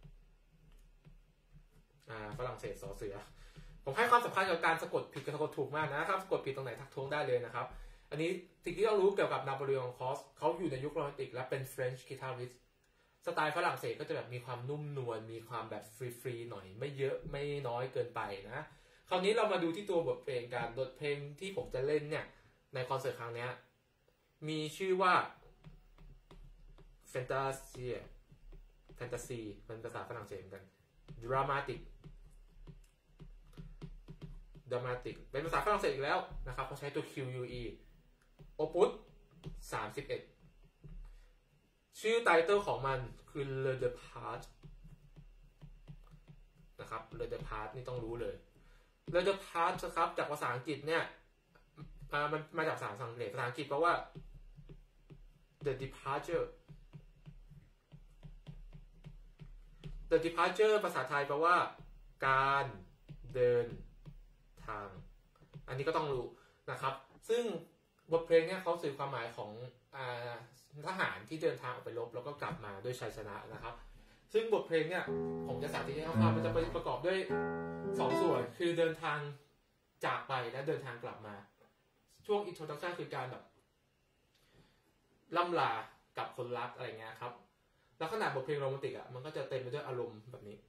อ่าฝรั่งเศสสอเสือผมให้ความสำคัญกับการสะกดผิดกับสะกดถูกมากนะครับสะกดผิดตรงไหนทักท้วงได้เลยนะครับอันนี้สิ่งที่ต้องรู้เกี่ยวกับนาโปเลียนคอสเขาอยู่ในยุคโรแมนติกและเป็น French guitarist สไตล์ฝรั่งเศสก็จะแบบมีความนุ่มนวลมีความแบบฟรีๆหน่อยไม่เยอะไม่น้อยเกินไปนะคราวนี้เรามาดูที่ตัวบทเพลงกันบทเพลงที่ผมจะเล่นเนี่ยในคอนเสิร์ตครั้งนี้มีชื่อว่า Fantasia Fantasy เป็นภาษาฝรั่งเศสเหมือนกัน Dramatic Dramatic เป็นภาษาฝรั่งเศสอีกแล้วนะครับเขาใช้ตัว คิว ยู อี Opus สามสิบเอ็ดชื่อไตเติลของมันคือ Le Départ นะครับ Le Départ นี่ต้องรู้เลย Le Départ นะครับจากภาษาอังกฤษเนี่ยมันมาจากภาษาอังกฤษภาษาอังกฤษแปลว่า The Departure The Departure ภาษาไทยแปลว่าการเดินทางอันนี้ก็ต้องรู้นะครับซึ่งบทเพลงเนี่ยเขาสื่อความหมายของอ่าทหารที่เดินทางออกไปรบแล้วก็กลับมาด้วยชัยชนะนะครับซึ่งบทเพลงเนี่ยผมจะสาธิตให้ฟังมันจะประกอบด้วยสองส่วนคือเดินทางจากไปและเดินทางกลับมาช่วง introduction คือการแบบล่ำลากับคนรักอะไรเงี้ยครับแล้วขนาดบทเพลงโรแมนติกอ่ะมันก็จะเต็มไปด้วยอารมณ์แบบนี้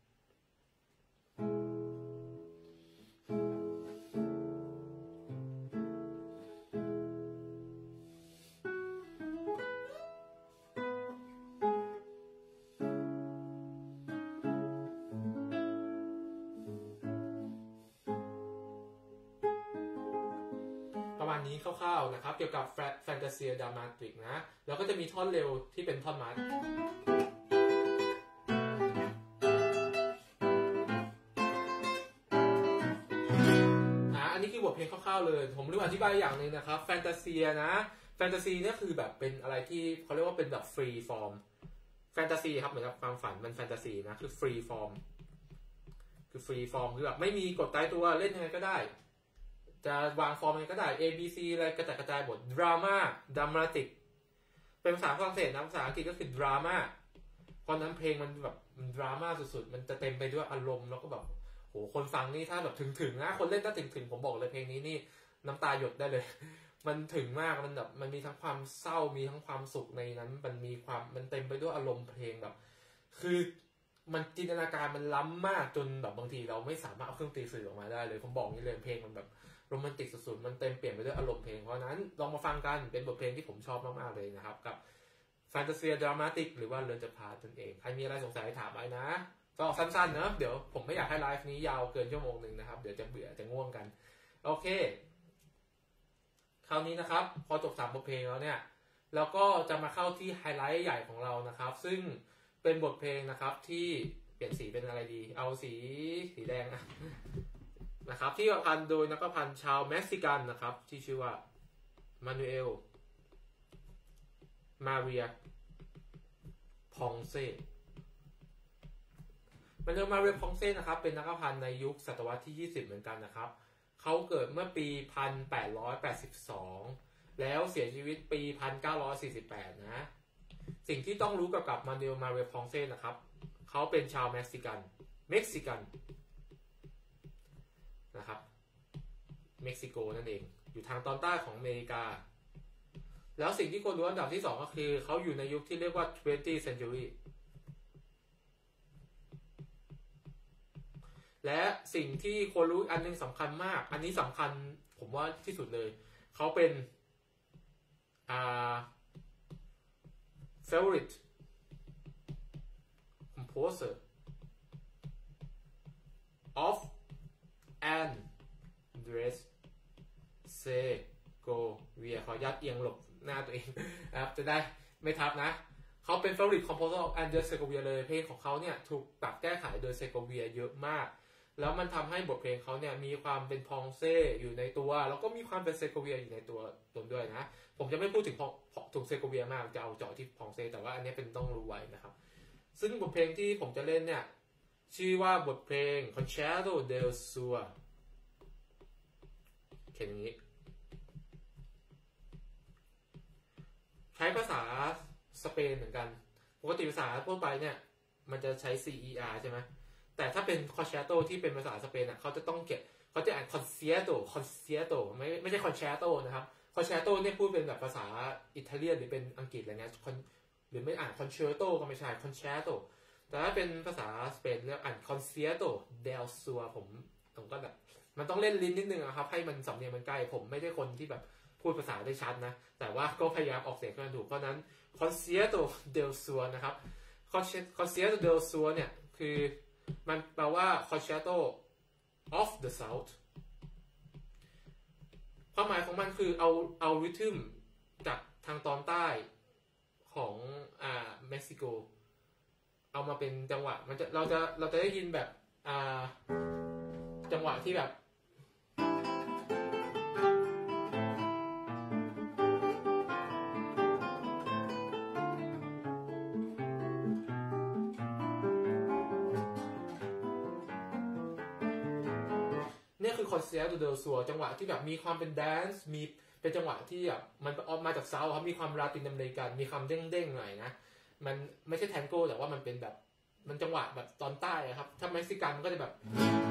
นี้คร่าวๆนะครับเกี่ยวกับ Fantasia Dramatic นะแล้วก็จะมีท่อนเร็วที่เป็นท่อนมัดอ่ะอันนี้คือบทเพลงคร่าวๆเลยผมลืมอธิบายอย่างนึงนะครับ Fantasia นะ Fantasy เนี่ยคือแบบเป็นอะไรที่เขาเรียกว่าเป็นแบบ free form Fantasy ครับเหมือนกับความฝันมัน Fantasy นะคือ free form คือ free form คือแบบไม่มีกฎตายตัวเล่นยังไงก็ได้จะวางฟอร์มอะไรก็ได้ A B C อะไรกระจายกระจายบทดราม่าดรามาติกเป็นภาษาฝรั่งเศสนะภาษาอังกฤษก็คือดราม่าเพราะนั้นเพลงมันแบบมันดราม่าสุดๆมันจะเต็มไปด้วยอารมณ์แล้วก็แบบโหคนฟังนี่ถ้าแบบถึงๆนะคนเล่นถ้าถึงๆผมบอกเลยเพลงนี้นี่น้ำตาหยดได้เลยมันถึงมากมันแบบมันมีทั้งความเศร้ามีทั้งความสุขในนั้นมันมีความมันเต็มไปด้วยอารมณ์เพลงแบบคือมันจินตนาการมันล้ำมากจนแบบบางทีเราไม่สามารถเอาเครื่องตีสื่อออกมาได้เลยผมบอกนี่เลยเพลงมันแบบโรแมนติกสุดๆมันเต็มเปลี่ยนไปด้วยอารมณ์เพลงเพราะนั้นลองมาฟังกันเป็นบทเพลงที่ผมชอบมากๆเลยนะครับกับแฟนตาซีดรามาติกหรือว่าเรือนจพาตนเองใครมีอะไรสงสัยถามไว้นะก็สั้นๆเนอะเดี๋ยวผมไม่อยากให้ไลฟ์นี้ยาวเกินชั่วโมงหนึ่งนะครับเดี๋ยวจะเบื่อจะง่วงกันโอเคคราวนี้นะครับพอจบสามบทเพลงแล้วเนี่ยเราก็จะมาเข้าที่ไฮไลท์ใหญ่ของเรานะครับซึ่งเป็นบทเพลงนะครับที่เปลี่ยนสีเป็นอะไรดีเอาสีสีแดงนะนะครับที่ประพันธ์โดยนักประพันธ์ชาวเม็กซิกันนะครับที่ชื่อว่ามานูเอลมาเรียพองเซ่มานูเอลมาเรียพองเซ่นะครับเป็นนักประพันธ์ในยุคศตวรรษที่ยี่สิบเหมือนกันนะครับเขาเกิดเมื่อปี หนึ่งพันแปดร้อยแปดสิบสอง แล้วเสียชีวิตปี หนึ่งพันเก้าร้อยสี่สิบแปด นะสิ่งที่ต้องรู้เกี่ยวกับมานูเอลมาเรียพองเซ่นะครับเขาเป็นชาวเม็กซิกันเม็กซิกันนะครับเม็กซิโกนั่นเองอยู่ทางตอนใต้ของอเมริกาแล้วสิ่งที่คนรู้อันดับที่สองก็คือเขาอยู่ในยุคที่เรียกว่า twentieth century และสิ่งที่คนรู้อันนึงสำคัญมากอันนี้สำคัญผมว่าที่สุดเลยเขาเป็นอ่า favorite composer of Andres Segovia ขอยัดเอียงหลบหน้าตัวเองนะครับจะได้ไม่ทับนะเขาเป็น favorite composer of Andres Segovia เลยเพลงของเขาเนี่ยถูกปรับแก้ไขโดย Segovia เยอะมากแล้วมันทำให้บทเพลงเขาเนี่ยมีความเป็นพองเซ่อยู่ในตัวแล้วก็มีความเป็นเซโกเวียอยู่ในตัวตนด้วยนะผมจะไม่พูดถึงถึงเซโกเวียมากจะเอาเจาะที่พองเซ่แต่ว่าอันนี้เป็นต้องรู้ไว้นะครับซึ่งบทเพลงที่ผมจะเล่นเนี่ยชื่อว่าบทเพลง Concerto del Sur เขียนอย่างนี้ใช้ภาษาสเปนเหมือนกันปกติภาษาทั่วไปเนี่ยมันจะใช้ ซี อี อาร์ ใช่ไหมแต่ถ้าเป็น concerto ที่เป็นภาษาสเปนอ่ะเขาจะต้องเก็บเขาจะอ่าน concierto concierto ไม่ไม่ใช่ concerto นะครับ concerto เนี่ยพูดเป็นแบบภาษาอิตาเลียนหรือเป็นอังกฤษอะไรเงี้ยหรือไม่อ่าน concerto ก็ไม่ใช่ concerto แต่ถ้าเป็นภาษาสเปนเรียกอ่าน concierto del sur ผมผมก็แบบมันต้องเล่นลิ้นนิดนึงนะครับให้มันสำเนียงมันใกล้ผมไม่ใช่คนที่แบบพูดภาษาได้ชัดนะแต่ว่าก็พยายามออกเสียงให้มันถูกเพราะนั้น concierto del sur นะครับ concierto del sur เนี่ยคือมันแปลว่า concerto of the south ความหมายของมันคือเอาเอาริทึมจากทางตอนใต้ของอ่าเม็กซิโกเอามาเป็นจังหวะมันจะเราจะเราจะได้ยินแบบอ่าจังหวะที่แบบนี่คือ Concerto del Sur จังหวะที่แบบมีความเป็นแดนซ์มีเป็นจังหวะที่แบบมันออกมาจากเซาท์ครับมีความลาตินอเมริกันมีความเด้งๆหน่อยนะมันไม่ใช่แทงโก้แต่ว่ามันเป็นแบบมันจังหวะแบบตอนใต้ครับถ้าเม็กซิกันมันก็จะแบบ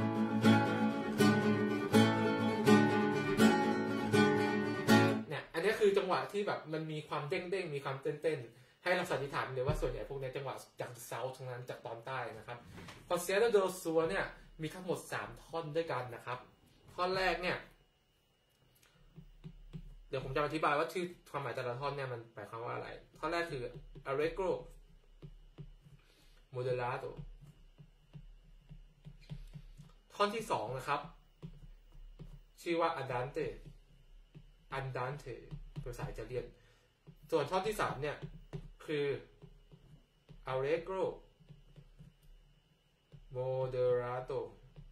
เนี่ยอันนี้คือจังหวะที่แบบมันมีความเด้งๆมีความเต้นๆให้เราสันนิษฐานเลยว่าส่วนใหญ่พวกนี้จังหวะจากเซาท์ทั้งนั้นจากตอนใต้นะครับ Concerto del Sur เนี่ยมีทั้งหมดสามท่อนด้วยกันนะครับท่อนแรกเนี่ยเดี๋ยวผมจะอธิบายว่าชื่อความหมายแต่ละท่อนเนี่ยมันแปลความว่าอะไรท่อนแรกคือ allegro moderato ท่อนที่สองนะครับชื่อว่า andante andante ภาษาอิตาเลียนส่วนท่อนที่สามเนี่ยคือ allegro moderato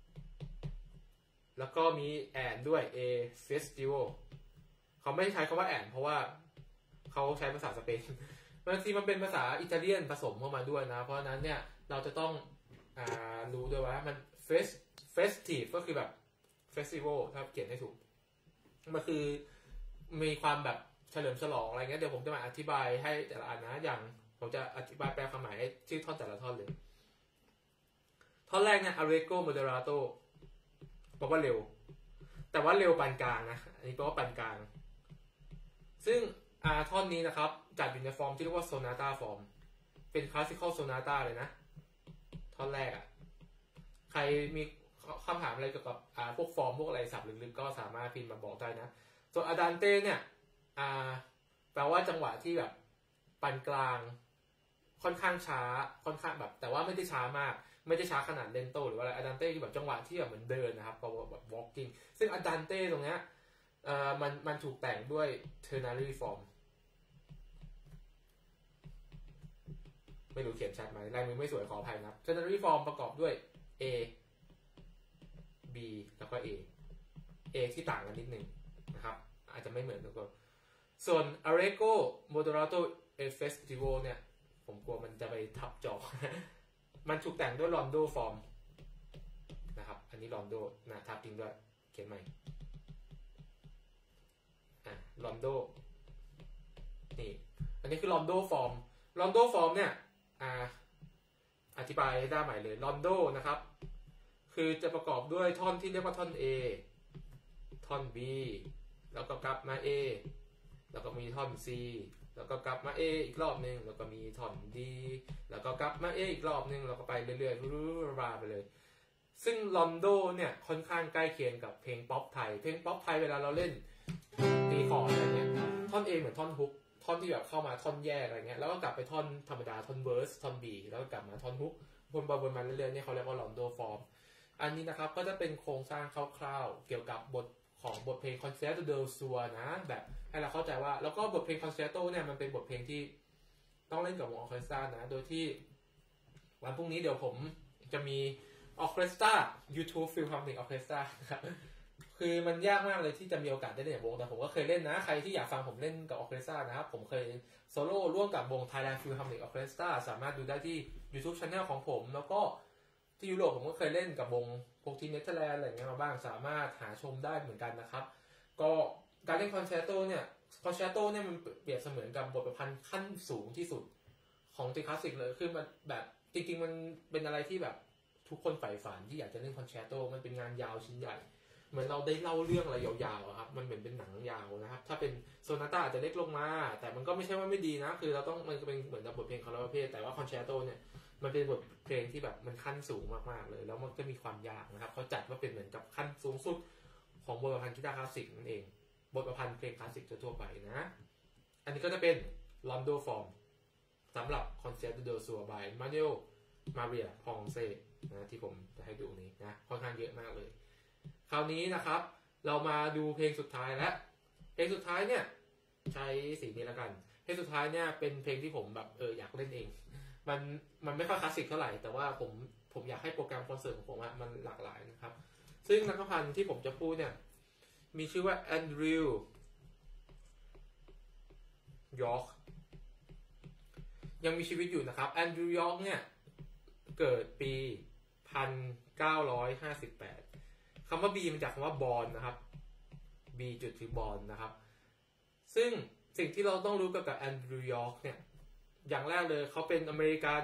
แล้วก็มีแอนด้วย a festival เขาไม่ใช้คำว่าแอนเพราะว่าเขาใช้ภาษาสเปนบางทีมันเป็นภาษาอิตาเลียนผสมเข้ามาด้วยนะเพราะนั้นเนี่ยเราจะต้องอ่ารู้ด้วยว่ามัน fest festive ก็คือแบบ festival ถ้าเขียนให้ถูกมันคือมีความแบบเฉลิมฉลองอะไรเงี้ยเดี๋ยวผมจะมาอธิบายให้แต่ละอันนะอย่างผมจะอธิบายแปลความหมายให้ชื่อท่อนแต่ละท่อนเลยท่อนแรกเนี่ย allegro moderato บอกว่าเร็วแต่ว่าเร็วปานกลางนะอันนี้แปลว่าปานกลางซึ่งอ่าท่อนนี้นะครับจัดอยู่ในฟอร์มที่เรียกว่า sonata form เป็น classical sonata เลยนะท่อนแรกอ่ะใครมีคำถามอะไรเกี่ยวกับอ่าพวกฟอร์มพวกอะไรศัพท์ลึกๆก็สามารถพิมพ์มาบอกได้นะส่วน andante เนี่ยอ่าแปลว่าจังหวะที่แบบปานกลางค่อนข้างช้าค่อนข้างแบบแต่ว่าไม่ได้ช้ามากไม่ได้ช้าขนาดเลนโตหรือว่าอะไรอดันเต้ที่แบบจังหวะที่แบบเหมือนเดินนะครับก็แบบ walking ซึ่งอดันเต้ตรงเนี้ยเอ่อมันมันถูกแต่งด้วย ternary form ไม่รู้เขียนชัดไหมลายมือไม่สวยขออภัยนะ ternary form ประกอบด้วย A B แล้วก็ A A ที่ต่างกันนิดนึงนะครับอาจจะไม่เหมือนทุกคนส่วน Allegro Moderato e Festival เนี่ยผมกลัวมันจะไปทับจอ มันถูกแต่งด้วย Rondo Form นะครับอันนี้ Rondo นะทับจริงด้วยเขียนใหม่อ่ะ Rondo นี่อันนี้คือ Rondo Form Rondo Form เนี่ยอ่าอธิบายได้ใหม่เลย Rondo นะครับคือจะประกอบด้วยท่อนที่เรียกว่าท่อน A ท่อน B แล้วก็กลับมา A แล้วก็มีท่อน C แล้วก็กลับมา A อีกรอบนึงแล้วก็มีท่อน D แล้วก็กลับมา A อีกรอบนึงแล้วก็ไปเรื่อยๆรูราไปเลยซึ่งลอนโดเนี่ยค่อนข้างใกล้เคียงกับเพลงป๊อปไทยเพลงป๊อปไทยเวลาเราเล่นตีคอร์ดอะไรเงี้ยท่อน A เหมือนท่อนฮุกท่อนที่แบบเข้ามาท่อนแยกอะไรเงี้ยแล้วก็กลับไปท่อนธรรมดาท่อนเวิร์สท่อน B แล้วก็กลับมาท่อนฮุกวนไปวนมาเรื่อยๆเนี่ยเขาเรียกว่าลอนโดฟอร์มอันนี้นะครับก็จะเป็นโครงสร้างคร่าวๆเกี่ยวกับบทของบทเพลง Concerto del Sur นะแบบให้เราเข้าใจว่าแล้วก็บทเพลง Concerto เนี่ยมันเป็นบทเพลงที่ต้องเล่นกับวงออร์เคสตรานะโดยที่วันพรุ่งนี้เดี๋ยวผมจะมีออร์เคสตรา YouTube Philharmonic Orchestra นะครับคือมันยากมากเลยที่จะมีโอกาสได้เล่นกับวงแต่ผมก็เคยเล่นนะใครที่อยากฟังผมเล่นกับออร์เคสตรานะครับผมเคยโซโล่ร่วมกับวง Thailand Philharmonic Orchestra สามารถดูได้ที่ YouTube Channel ของผมแล้วก็ที่ยุโรปผมก็เคยเล่นกับวงพวกที่เนเธอร์แลนด์อะไรเงี้ยมาบ้างสามารถหาชมได้เหมือนกันนะครับก็การเล่นคอนแชร์โตเนี่ยคอนแชร์โตเนี่ยมันเปรียบเสมือนกับบทประพันธ์ขั้นสูงที่สุดของตีคลาสสิกเลยคือมันแบบจริงๆมันเป็นอะไรที่แบบทุกคนใฝ่ฝันที่อยากจะเล่นคอนแชร์โตมันเป็นงานยาวชิ้นใหญ่เหมือนเราได้เล่าเรื่องอะไรยาวๆครับมันเหมือนเป็นหนังยาวนะครับถ้าเป็นโซนาต้าอาจจะเล็กลงมาแต่มันก็ไม่ใช่ว่าไม่ดีนะคือเราต้องมันเป็นเหมือนกับบทเพลงคาราโอเกะแต่ว่าคอนแชร์โตเนี่ยมันเป็นบทเพลงที่แบบมันขั้นสูงมากๆเลยแล้วมันก็มีความยากนะครับเขาจัดว่าเป็นเหมือนกับขั้นสูงสุดของบทประพันธ์กีตาร์คลาสสิกนั่นเองบทประพันธ์เพลงคลาสสิกทั่วไปนะอันนี้ก็จะเป็น Rondo Form สำหรับ Concerto del Sur by Manuel Maria Ponce นะที่ผมจะให้ดูนี้นะค่อนข้างเยอะมากเลยคราวนี้นะครับเรามาดูเพลงสุดท้ายแล้วเพลงสุดท้ายเนี่ยใช้สีนี้แล้วกันเพลงสุดท้ายเนี่ยเป็นเพลงที่ผมแบบเอออยากเล่นเองมันมันไม่ค่อยคลาสสิกเท่าไหร่แต่ว่าผมผมอยากให้โปรแกรมคอนเสิร์ตของผมมันหลากหลายนะครับซึ่งนักพันธ์ที่ผมจะพูดเนี่ยมีชื่อว่าแอนดรูว์ยอร์กยังมีชีวิตอยู่นะครับแอนดรูว์ยอร์กเนี่ยเกิดปี หนึ่งพันเก้าร้อยห้าสิบแปด คำว่า B มาจากคำว่า born นะครับ B จุดคือ born นะครับซึ่งสิ่งที่เราต้องรู้เกี่ยวกับแอนดรูว์ยอร์กเนี่ยอย่างแรกเลยเขาเป็นอเมริกัน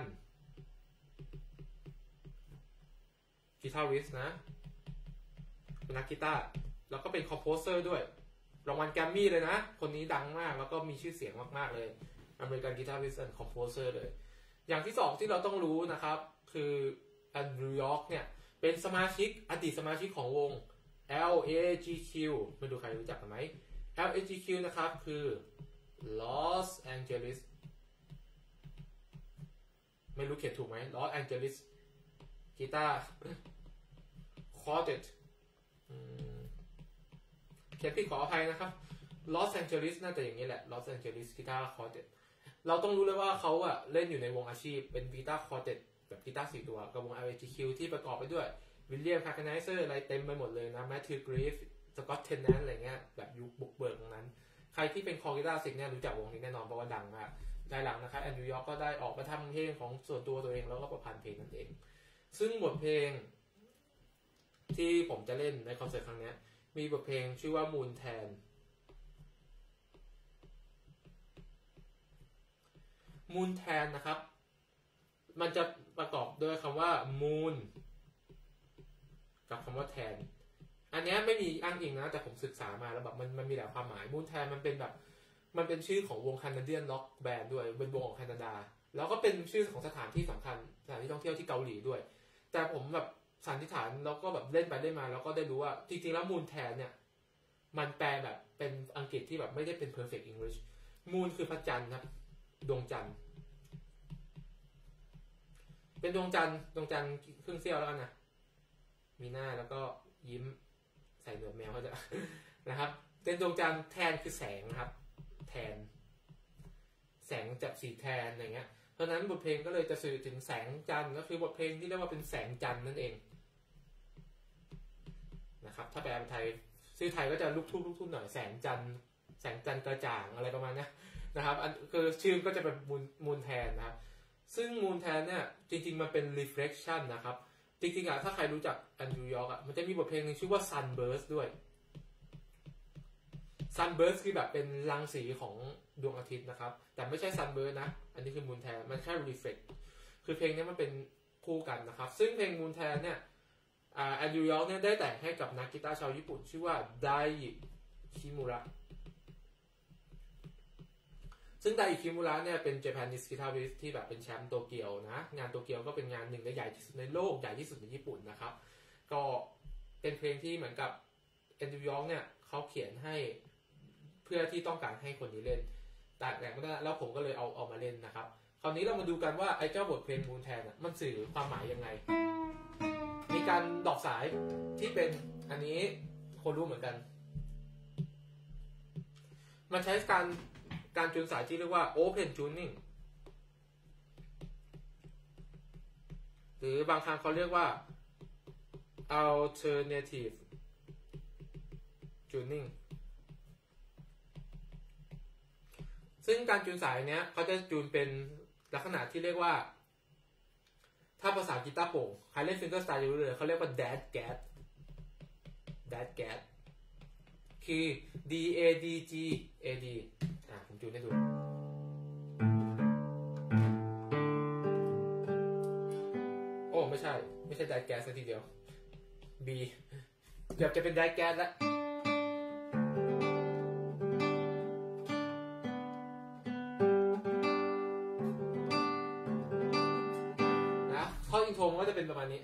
กีตาริสต์นะเป็นนักกีตาร์แล้วก็เป็นคอมโพเซอร์ด้วยรางวัลแกรมมี่เลยนะคนนี้ดังมากแล้วก็มีชื่อเสียงมากๆเลยอเมริกันกีตาริสต์และคอมโพเซอร์เลยอย่างที่สองที่เราต้องรู้นะครับคือแอนดรูว์ยอร์กเนี่ยเป็นสมาชิกอดีตสมาชิกของวง แอล เอ จี คิว ไม่ดูใครรู้จักกันไหม แอล เอ จี คิว นะครับคือ Los Angeles ไม่รู้เขียนถูกไหม Los Angeles Guitar Quartet เขียนผิดขออภัยนะครับ Los Angeles น่าจะอย่างนี้แหละ Los Angeles Guitar Quartet เราต้องรู้เลยว่าเขาอะเล่นอยู่ในวงอาชีพเป็น Guitar Quartet แบบกีตาร์สี่ตัวกับวง แอล เอ จี คิว ที่ประกอบไปด้วยวิลเลียมคาร์คาไนเซอร์อะไรเต็มไปหมดเลยนะแมทธิวกรีฟสกอตเทนแนนอะไรเงี้ยแบบยุคบุกเบิกตรงนั้นใครที่เป็นคอกีตาร์สิกเนี่ยรู้จักวงนี้แน่นอนเพราะว่าดังมากภายหลังนะครับแอนดรูว์ยอร์กก็ได้ออกมาทำเพลงของส่วนตัวตัวเองแล้วก็ประพันธ์เพลงนั่นเองซึ่งบทเพลงที่ผมจะเล่นในคอนเสิร์ตครั้งนี้มีบทเพลงชื่อว่า Moon Tan Moon Tan นะครับมันจะประกอบด้วยคำว่า moon กับคำว่า tan อันนี้ไม่มีอ้างอิงนะแต่ผมศึกษามาแล้วแบบมันมันมีหลายความหมาย moon tan มันเป็นแบบมันเป็นชื่อของวง Canadian Rock Band ด้วยเป็นวงของแคนาดาแล้วก็เป็นชื่อของสถานที่สำคัญสถานที่ท่องเที่ยวที่เกาหลีด้วยแต่ผมแบบสันนิษฐานแล้วก็แบบเล่นไปเล่นมาแล้วก็ได้รู้ว่าจริงๆแล้ว moon tan เนี่ยมันแปลแบบเป็นอังกฤษที่แบบไม่ได้เป็น perfect English moon คือพระจันทร์ครับดวงจันทร์เป็นดวงจันทร์ดวงจันทร์ครึ่งเสี้ยวแล้วกันนะมีหน้าแล้วก็ยิ้มใส่หนวดแมวก็จะ นะครับเป็นดวงจันทร์แทนคือแสงนะครับแทนแสงจากสีแทนอะไรเงี้ยเพราะฉะนั้นบทเพลงก็เลยจะสื่อถึงแสงจันทร์ก็คือบทเพลงที่เรียกว่าเป็นแสงจันทร์นั่นเองนะครับถ้าแปลเป็นไทยชื่อไทยก็จะลุกทุ่งลุกทุ่งหน่อยแสงจันทร์แสงจันทร์กระจ่างอะไรประมาณนี้นะครับอันคือชื่อก็จะเป็นมูลมูลแทนนะครับซึ่งมูลแทนเนี่ยจริงๆมันเป็น reflection นะครับจริงๆอ่ะถ้าใครรู้จักแอนดรูว์ยอร์กอ่ะมันจะมีบทเพลงนึงชื่อว่า sunburst ด้วย sunburst คือแบบเป็นรังสีของดวงอาทิตย์นะครับแต่ไม่ใช่ sunburst นะอันนี้คือมูลแทนมันแค่ reflect คือเพลงนี้มันเป็นคู่กันนะครับซึ่งเพลงมูลแทนเนี่ยแอนดรูว์ยอร์กเนี่ยได้แต่งให้กับนักกีตาร์ชาวญี่ปุ่นชื่อว่าไดอิคิมุระซึ่งไดอิคิมุระเนี่ยเป็น Japanese guitarist ที่แบบเป็นแชมป์โตเกียวนะงานโตเกียวก็เป็นงานหนึ่งและใหญ่ที่สุดในโลกใหญ่ที่สุดในญี่ปุ่นนะครับก็เป็นเพลงที่เหมือนกับแอนดรูว์ยอร์กเนี่ยเขาเขียนให้เพื่อที่ต้องการให้คนนี้เล่นแต่แต่ไม่ได้แล้วผมก็เลยเอาเอามาเล่นนะครับคราวนี้เรามาดูกันว่าไอ้เจ้าบทเพลงมูลแทนมันสื่อความหมายยังไงมีการดอกสายที่เป็นอันนี้คนรู้เหมือนกันมันใช้การการจูนสายที่เรียกว่า open tuning หรือบางครั้งเขาเรียกว่า alternative tuning ซึ่งการจูนสายเนี้ยเขาจะจูนเป็นลักษณะที่เรียกว่าถ้าภาษากีตาร์โปร่งใครเล่นฟิงเกอร์สไตล์จะรู้เลยเขาเรียกว่า dad gat dad gat คือ D A D G A D อ่ะผมจูนให้ดูโอ้ไม่ใช่ไม่ใช่ dad gat ซะทีเดียว B เกือบจะเป็น dad gat แล้วท่อนอินโทรก็จะเป็นประมาณนี้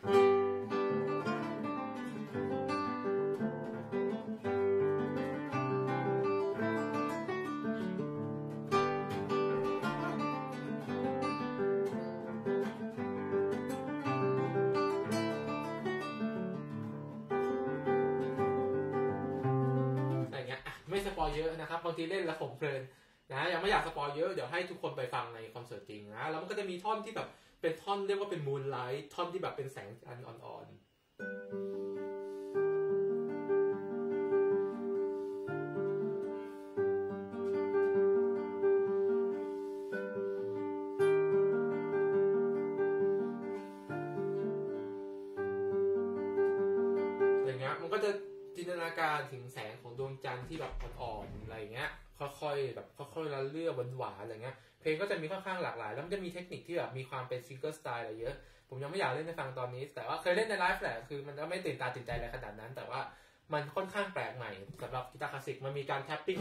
อะไรเงี้ยไม่สปอยเยอะนะครับบางทีเล่นแล้วผมเพลินนะยังไม่อยากสปอยเยอะเดี๋ยวให้ทุกคนไปฟังในคอนเสิร์ตจริงนะแล้วมันก็จะมีท่อนที่แบบเป็นท่อนเรียกว่าเป็นมูนไลท์ท่อนที่แบบเป็นแสงจันทร์อ่อนๆอย่างเงี้ยมันก็จะจินตนาการถึงแสงของดวงจันทร์ที่แบบอ่อนๆอะไรเงี้ยค่อยๆแบบค่อยๆละเลื่อหวานๆอะไรเงี้ยเพลงก็จะมีค่อนข้างหลากหลายแล้วมันจะมีเทคนิคที่แบบมีความเป็นฟิงเกอร์สไตล์อะไรเยอะผมยังไม่อยากเล่นให้ฟังตอนนี้แต่ว่าเคยเล่นในไลฟ์แหละคือมันก็ไม่ตื่นตาตื่นใจอะไรขนาดนั้นแต่ว่ามันค่อนข้างแปลกใหม่สำหรับกีตาร์คลาสสิกมันมีการแท็ปปิ้ง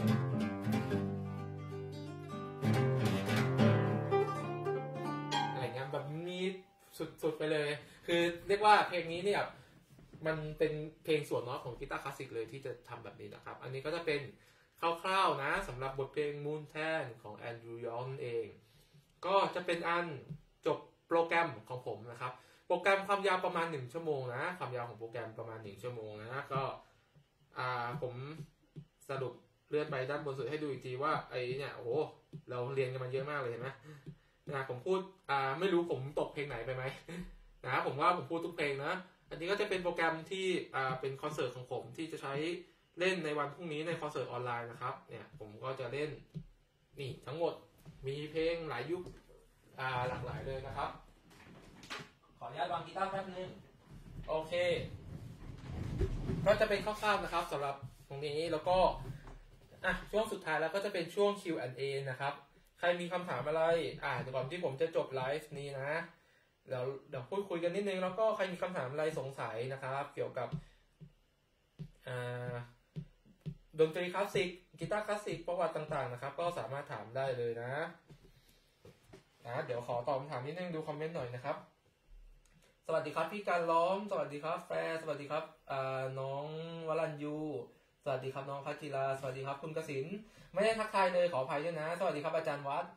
อะไรเงี้ยแบบมีสุดๆไปเลยคือเรียกว่าเพลงนี้เนี่ยมันเป็นเพลงส่วนน้อยของกีตาร์คลาสสิกเลยที่จะทำแบบนี้นะครับอันนี้ก็จะเป็นคร่าวๆนะสำหรับบทเพลง Moon Tan ของแอนดรูว์ยอร์กเองก็จะเป็นอันจบโปรแกรมของผมนะครับโปรแกรมความยาวประมาณหนึ่งชั่วโมงนะความยาวของโปรแกรมประมาณหนึ่งชั่วโมงนะก็อ่าผมสรุปเลื่อนไปด้านบนสุดให้ดูอีกทีว่าไอ้เนี่ยโอ้โหเราเรียนกันมาเยอะมากเลยเห็นไหมนะผมพูดอ่าไม่รู้ผมตกเพลงไหนไปไหมนะผมว่าผมพูดทุกเพลงนะอันนี้ก็จะเป็นโปรแกรมที่อ่าเป็นคอนเสิร์ตของผมที่จะใช้เล่นในวันพรุ่งนี้ในคอนเสิร์ตออนไลน์นะครับเนี่ยผมก็จะเล่นนี่ทั้งหมดมีเพลงหลายยุคอ่าหลากหลายเลยนะครับขออนุญาตวางกีตาร์แป๊บนึงโอเคก็จะเป็นคร่าวๆนะครับสำหรับตรงนี้แล้วก็อ่ะช่วงสุดท้ายแล้วก็จะเป็นช่วง คิว แอนด์ เอ นะครับใครมีคำถามอะไรอ่าเดี๋ยวก่อนที่ผมจะจบไลฟ์นี้นะเดี๋ยวเดี๋ยวพูดคุยกันนิดนึงแล้วก็ใครมีคำถามอะไรสงสัยนะครับเกี่ยวกับอ่าดนตรีคลาสสิกกีตาร์คลาสสิกประวัติต่างๆนะครับก็สามารถถามได้เลยนะนะเดี๋ยวขอตอบคำถามนิดนึงดูคอมเมนต์หน่อยนะครับสวัสดีครับพี่การล้อมสวัสดีครับแฟร์สวัสดีครับอ่าน้องวรัญยูสวัสดีครับน้องพัชจิราสวัสดีครับคุณกสินไม่ได้ทักทายเลยขออภัยด้วยนะสวัสดีครับอาจารย์วัด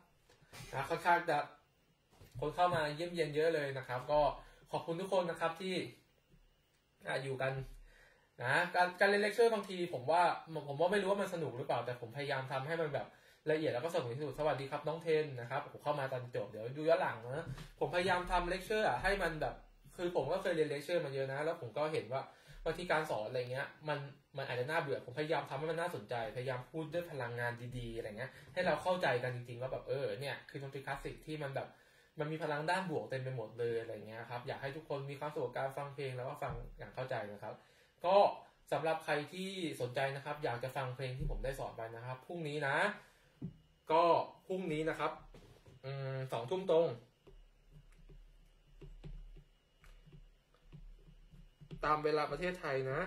นะค่อนข้างจะคนเข้ามาเยี่ยมเยียนเยอะเลยนะครับ ก็ขอบคุณทุกคนนะครับที่อยู่กันนะการการเรียนเลคเชอร์บางทีผมว่าผมว่าไม่รู้ว่ามันสนุกหรือเปล่าแต่ผมพยายามทำให้มันแบบละเอียดแล้วก็สนุกที่สุดสวัสดีครับน้องเทนนะครับผมเข้ามาตอนจบเดี๋ยวดูย้อนหลังนะผมพยายามทำเลคเชอร์ให้มันแบบคือผมก็เคยเรียนเลคเชอร์มาเยอะนะแล้วผมก็เห็นว่าบางทีการสอนอะไรเงี้ยมันมันอาจจะน่าเบื่อผมพยายามทำให้มันน่าสนใจพยายามพูดด้วยพลังงานดีๆอะไรเงี้ยให้เราเข้าใจกันจริงๆว่าแบบเออเนี่ยคือดนตรีคลาสสิกที่มันแบบมันมีพลังด้านบวกเต็มไปหมดเลยอะไรเงี้ยครับอยากให้ทุกคนมีความสุขกับการฟังเพลงแล้วก็ฟังอย่างเข้าใจนะครับก็สำหรับใครที่สนใจนะครับอยากจะฟังเพลงที่ผมได้สอนไปนะครับพรุ่งนี้นะก็พรุ่งนี้นะครับอืมสองทุ่มตรงตามเวลาประเทศไทยนะ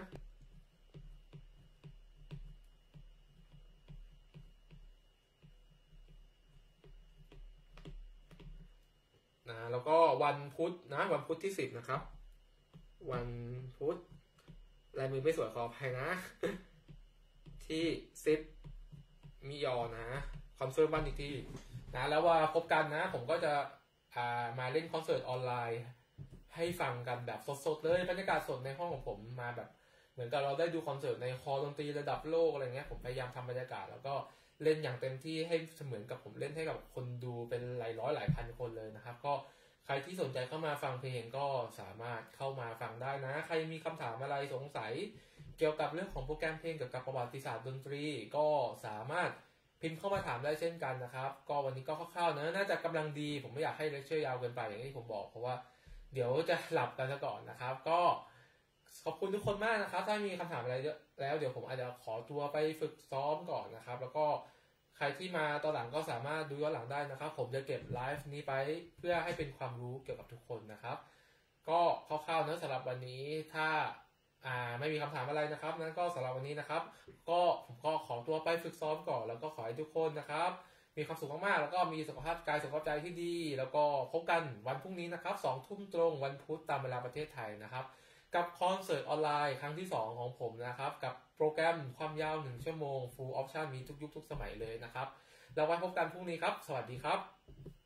นะแล้วก็วันพุธนะวันพุธที่สิบนะครับวันพุธลายมือไม่สวยขออภัยนะที่ซิปมิยอนะคอนเสิร์ตบ้านอีกที่นะแล้วว่าพบกันนะผมก็จะามาเล่นคอนเสิร์ตออนไลน์ให้ฟังกันแบบสดๆเลยบรรยากาศสดในห้องของผมมาแบบเหมือนกับเราได้ดูคอนเสิร์ตในคอดนตรีระดับโลกอะไรเงี้ยผมพยายามทำบรรยากาศแล้วก็เล่นอย่างเต็มที่ให้เสมือนกับผมเล่นให้กับคนดูเป็นหลายร้อยหลายพันคนเลยนะครับก็ใครที่สนใจเข้ามาฟังเพลงก็สามารถเข้ามาฟังได้นะใครมีคำถามอะไรสงสัยเกี่ยวกับเรื่องของโปรแกรมเพลงเกี่ยวกับประวัติศาสตร์ดนตรีก็สามารถพิมพ์เข้ามาถามได้เช่นกันนะครับก็วันนี้ก็คร่าวๆนะน่าจะกำลังดีผมไม่อยากให้เลคเชอร์ยาวเกินไปอย่างที่ผมบอกเพราะว่าเดี๋ยวจะหลับกันซะก่อนนะครับก็ขอบคุณทุกคนมากนะครับถ้ามีคำถามอะไรเยอะแล้วเดี๋ยวผมอาจจะขอตัวไปฝึกซ้อมก่อนนะครับแล้วก็ใครที่มาตอนหลังก็สามารถดูย้อนหลังได้นะครับผมจะเก็บไลฟ์นี้ไปเพื่อให้เป็นความรู้เกี่ยวกับทุกคนนะครับก็คร่าวๆนะสำหรับวันนี้ถ้าอ่าไม่มีคำถามอะไรนะครับนั้นก็สำหรับวันนี้นะครับก็ผมก็ขอตัวไปฝึกซ้อมก่อนแล้วก็ขอให้ทุกคนนะครับมีความสุขมากๆแล้วก็มีสุขภาพกายสุขภาพใจที่ดีแล้วก็พบกันวันพรุ่งนี้นะครับสองทุ่มตรงวันพุธตามเวลาประเทศไทยนะครับกับคอนเสิร์ตออนไลน์ครั้งที่สองของผมนะครับกับโปรแกรมความยาวหนึ่งชั่วโมง Full Option มีทุกยุคทุกสมัยเลยนะครับแล้วไว้พบกันพรุ่งนี้ครับสวัสดีครับ